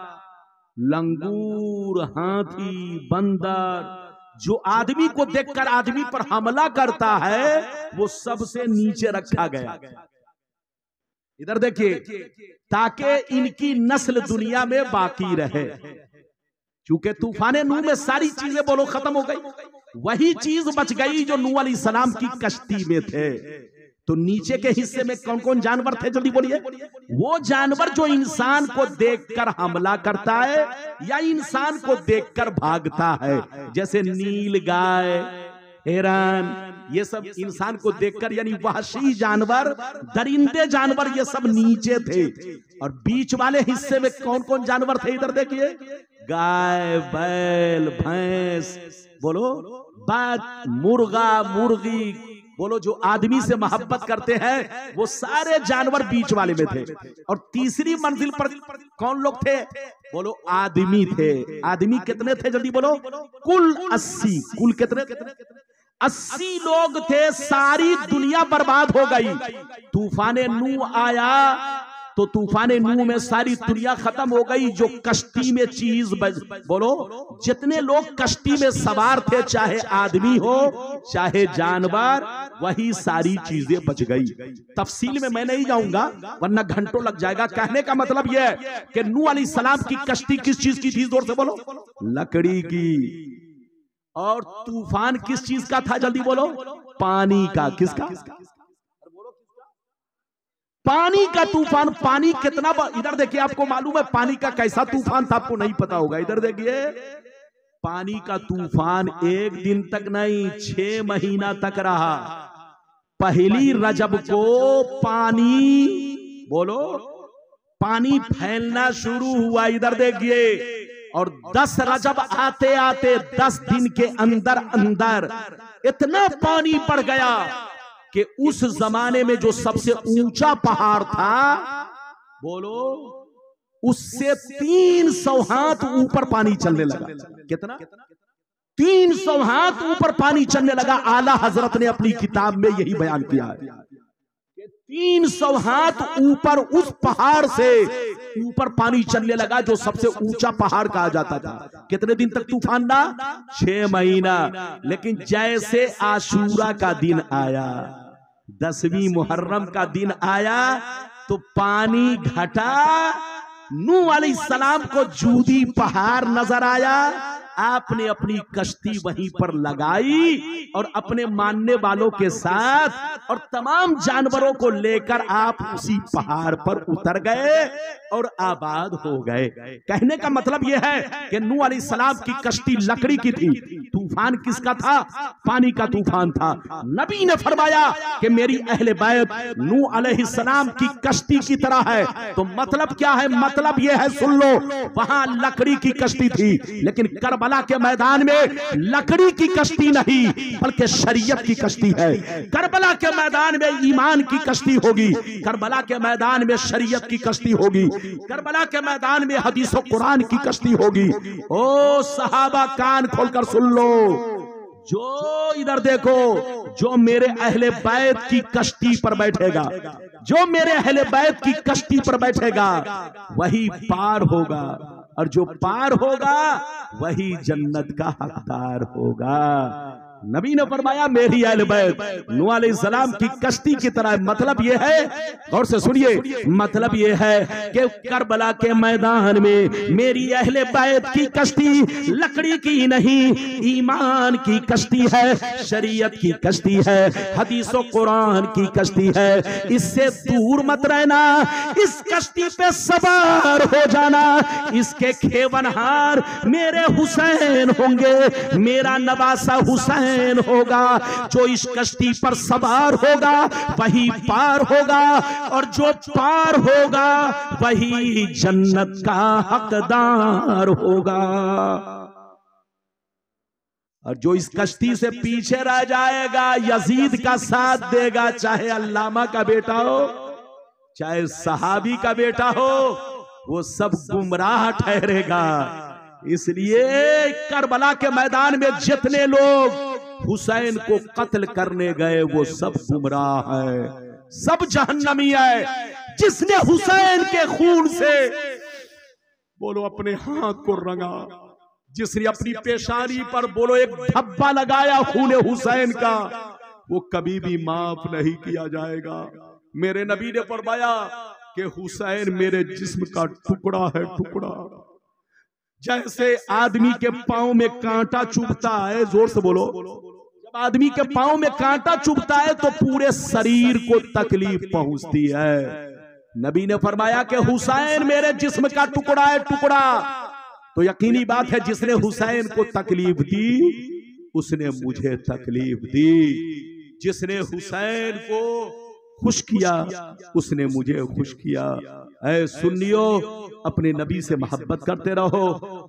लंगूर, हाथी, बंदर, जो आदमी को देखकर आदमी पर हमला करता है, वो सबसे नीचे रखा गया। इधर देखिए, ताकि इनकी नस्ल दुनिया में बाकी रहे। क्योंकि तूफान नूह में सारी चीजें बोलो खत्म हो गई, वही चीज बच गई जो नूह अलैहिस्सलाम की कश्ती में थे। तो नीचे के हिस्से में कौन कौन जानवर थे? जल्दी बोलिए। वो जानवर जो इंसान को देखकर हमला करता है या इंसान को देखकर भागता है, जैसे नील गाय, हिरन, ये सब इंसान को देखकर, यानी वहशी जानवर, दरिंदे जानवर, ये सब नीचे थे। और बीच वाले हिस्से में कौन कौन जानवर थे? इधर देखिए, गाय, बैल, भैंस, बोलो, बात, मुर्गा, मुर्गी, बोलो जो आदमी से मोहब्बत करते हैं वो सारे जानवर बीच वाले में थे। और तीसरी मंजिल पर कौन लोग थे? बोलो आदमी थे। आदमी कितने थे जल्दी बोलो? कुल अस्सी। कुल कितने? अस्सी लोग थे। सारी दुनिया बर्बाद हो गई। तूफान नूह आया तो तूफान नूह में सारी दुनिया खत्म हो गई। जो कश्ती में चीज बज, बोलो जितने लोग कश्ती में सवार थे, चाहे आदमी हो चाहे जानवर, वही सारी चीजें बच गई। तफसील में मैं नहीं जाऊंगा वरना घंटों लग जाएगा। कहने का मतलब यह है कि नूह अलैहिस्सलाम की कश्ती किस चीज की थी? जोर से बोलो। लकड़ी की। और तूफान किस चीज का था? जल्दी बोलो। पानी का। किसका? पानी का तूफान। पानी कितना? इधर देखिए, आपको मालूम है पानी का कैसा तूफान था? आपको नहीं पता होगा। इधर देखिए, पानी का तूफान एक दिन तक नहीं, छह महीना तक रहा। पहली रजब को पानी, बोलो, पानी फैलना शुरू हुआ। इधर देखिए, और दस रजब आते आते दस दिन के अंदर अंदर इतना पानी बढ़ गया कि उस जमाने में जो सबसे ऊंचा पहाड़ था, बोलो, उससे तीन सौ हाथ ऊपर पानी चलने लगा। कितना? तीन सौ हाथ ऊपर पानी चलने लगा। आला हजरत ने अपनी किताब में यही बयान किया है कि तीन सौ हाथ ऊपर उस पहाड़ से ऊपर पानी चलने लगा, जो सबसे ऊंचा पहाड़ कहा जाता था। कितने दिन तक तूफान रहा? छह महीना। लेकिन जैसे आशूरा का दिन आया, दसवीं मुहर्रम का दिन आया, तो पानी घटा। नूह अलैहिस्सलाम को जूदी पहाड़ नजर आया। आपने अपनी कश्ती वहीं पर लगाई और अपने मानने वालों के साथ और तमाम जानवरों को लेकर आप उसी पहाड़ पर उतर गए और आबाद हो गए। कहने का मतलब यह है कि नूह अलैहिस्सलाम की कश्ती लकड़ी की थी। तूफान किसका था? पानी का तूफान था। नबी ने फरमाया कि मेरी अहले बैत नूह अलैहिस्सलाम की कश्ती की तरह है। तो मतलब क्या है? मतलब यह है, सुन लो, वहां लकड़ी की कश्ती थी, लेकिन करबला के मैदान में लकड़ी की कश्ती नहीं बल्कि शरीयत की कश्ती है। करबला के मैदान में ईमान की कश्ती होगी। करबला के मैदान में शरीयत की कश्ती होगी। करबला के मैदान में हदीस और कुरान की कश्ती होगी। ओ सहाबा, कान खोलकर सुन लो। जो इधर देखो, जो मेरे अहले बैत की कश्ती पर बैठेगा, जो मेरे अहले बैत की कश्ती पर बैठेगा, वही पार होगा, और जो पार होगा वही जन्नत का हकदार होगा। नबी ने फरमाया मेरी अहले बैत नूह अलैहिस्सलाम की कश्ती की तरह। मतलब यह है, गौर से सुनिए, मतलब यह है कि करबला के मैदान में मेरी अहले बैत की कश्ती लकड़ी की नहीं, ईमान की कश्ती है, शरीयत की कश्ती है, हदीस और कुरान की कश्ती है। इससे दूर मत रहना, इस कश्ती पे सवार हो जाना। इसके खेवनहार मेरे हुसैन होंगे, मेरा नवासा हुसैन होगा। जो इस कश्ती पर सवार होगा वही पार होगा, और जो पार होगा वही जन्नत का हकदार होगा। और जो इस कश्ती से पीछे रह जाएगा, यजीद का साथ देगा, चाहे अल्लामा का बेटा हो चाहे सहाबी का बेटा हो, वो सब गुमराह ठहरेगा। इसलिए करबला के मैदान में जितने लोग हुसैन को कत्ल करने गए वो सब गुमराह है, सब जहन्नमी है। जिसने हुसैन के खून से, बोलो, अपने हाथ को रंगा, जिसने अपनी पेशानी पर, बोलो, एक धब्बा लगाया खून हुसैन का, वो कभी भी माफ नहीं किया जाएगा। मेरे नबी ने फरमाया कि हुसैन मेरे जिस्म का टुकड़ा है, टुकड़ा। जैसे आदमी के पांव में कांटा चुभता है, जोर से बोलो, जब आदमी के पांव में कांटा चुभता है तो पूरे शरीर को तकलीफ पहुंचती है। नबी ने फरमाया कि हुसैन मेरे जिस्म का टुकड़ा है, टुकड़ा। तो यकीनी बात है, जिसने हुसैन को तकलीफ दी उसने मुझे तकलीफ दी, जिसने हुसैन को खुश किया उसने मुझे खुश किया। ऐ सुन्नियो, अपने नबी से मोहब्बत करते रहो,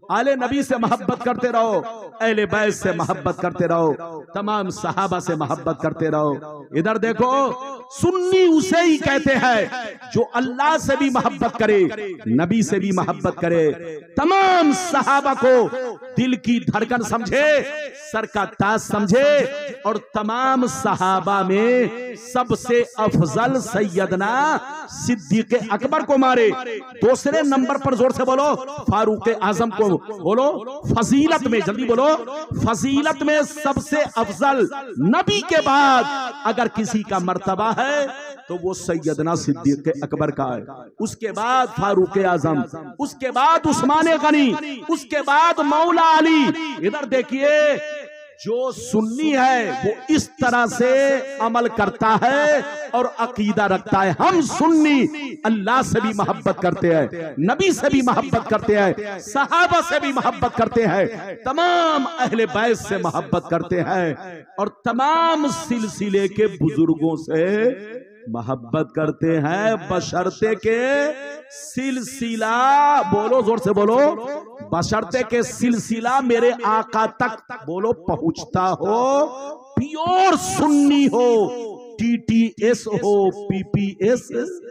आले नबी से मोहब्बत करते रहो, अहले बैत से मोहब्बत करते रहो, तमाम सहाबा से मोहब्बत करते रहो। इधर देखो, सुन्नी उसे ही कहते हैं जो अल्लाह से भी मोहब्बत करे, नबी से भी मोहब्बत करे, तमाम सहाबा को दिल की धड़कन समझे, सर का ताज समझे, और तमाम सहाबा में सबसे अफजल सैयदना सिद्दीक अकबर को मारे। दूसरे नंबर पर जोर से बोलो फारूक आजम को बोलो। फजीलत में जल्दी बोलो, फजीलत में सबसे अफजल नबी के बाद अगर किसी का मर्तबा है तो वो सैयदना सिद्दीक अकबर का है। उसके बाद फारूक आजम, उसके बाद उस्मान गनी, उसके बाद मौला अली। इधर देखिए, जो सुन्नी है वो इस तरह से अमल करता है और अकीदा रखता है। हम सुन्नी अल्लाह से भी मोहब्बत करते हैं, नबी से भी मोहब्बत करते हैं, सहाबा से भी मोहब्बत करते हैं, तमाम अहले बैत से मोहब्बत करते हैं, और तमाम सिलसिले के बुजुर्गों से मोहब्बत करते हैं, बशर्ते के सिलसिला, बोलो जोर से बोलो, बशर्ते के सिलसिला मेरे आका तक बोलो पहुंचता हो, प्योर सुन्नी हो, टीटीएस हो, पीपीएस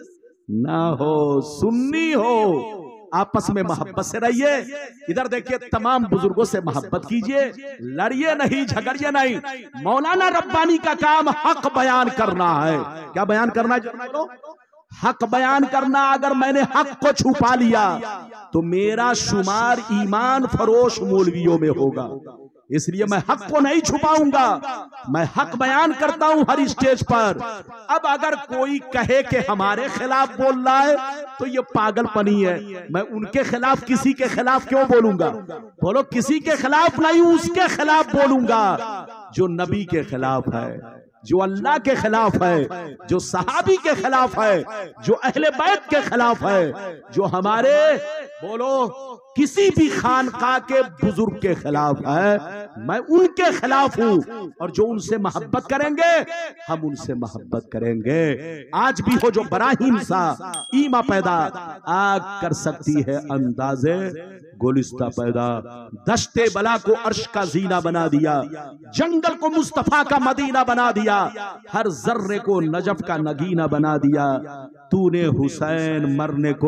ना हो, सुन्नी हो। आपस में मोहब्बत से रहिए। इधर देखिए, तमाम बुजुर्गों से मोहब्बत कीजिए, लड़िए नहीं, झगड़िए नहीं। मौलाना रब्बानी का काम हक बयान करना है। क्या बयान करना है? हक बयान करना। अगर मैंने हक को छुपा लिया तो मेरा शुमार ईमान फरोश मौलवियों में होगा, इसलिए मैं हक को नहीं छुपाऊंगा, मैं हक बयान करता हूं हर स्टेज पर। अब अगर कोई कहे कि हमारे खिलाफ बोल रहा है तो ये पागलपनी है। मैं उनके खिलाफ किसी के खिलाफ क्यों बोलूंगा? बोलो, किसी के खिलाफ नहीं, उसके खिलाफ बोलूंगा जो नबी के खिलाफ है, जो अल्लाह के खिलाफ है, जो सहाबी के खिलाफ है, जो अहले बैत के खिलाफ है, जो हमारे बोलो किसी भी खानका के बुजुर्ग के खिलाफ है, मैं उनके खिलाफ हूं। और जो उनसे मोहब्बत करेंगे हम उनसे मोहब्बत करेंगे। आज भी हो जो बराहीम सा ईमा पैदा, आग कर सकती है अंदाजे गोलिस्ता पैदा। दश्ते बला को अर्श का जीना बना दिया, जंगल को मुस्तफा का मदीना बना दिया, हर जर्रे को नजफ का नगीना बना दिया। तूने हुसैन मरने को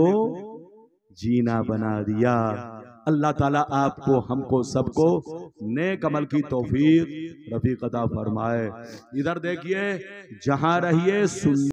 जीना बना दिया। अल्लाह ताला आपको, हमको, सबको नेक अमल की तौफीक रफीक अता फरमाए। इधर देखिए, जहां रहिए सुन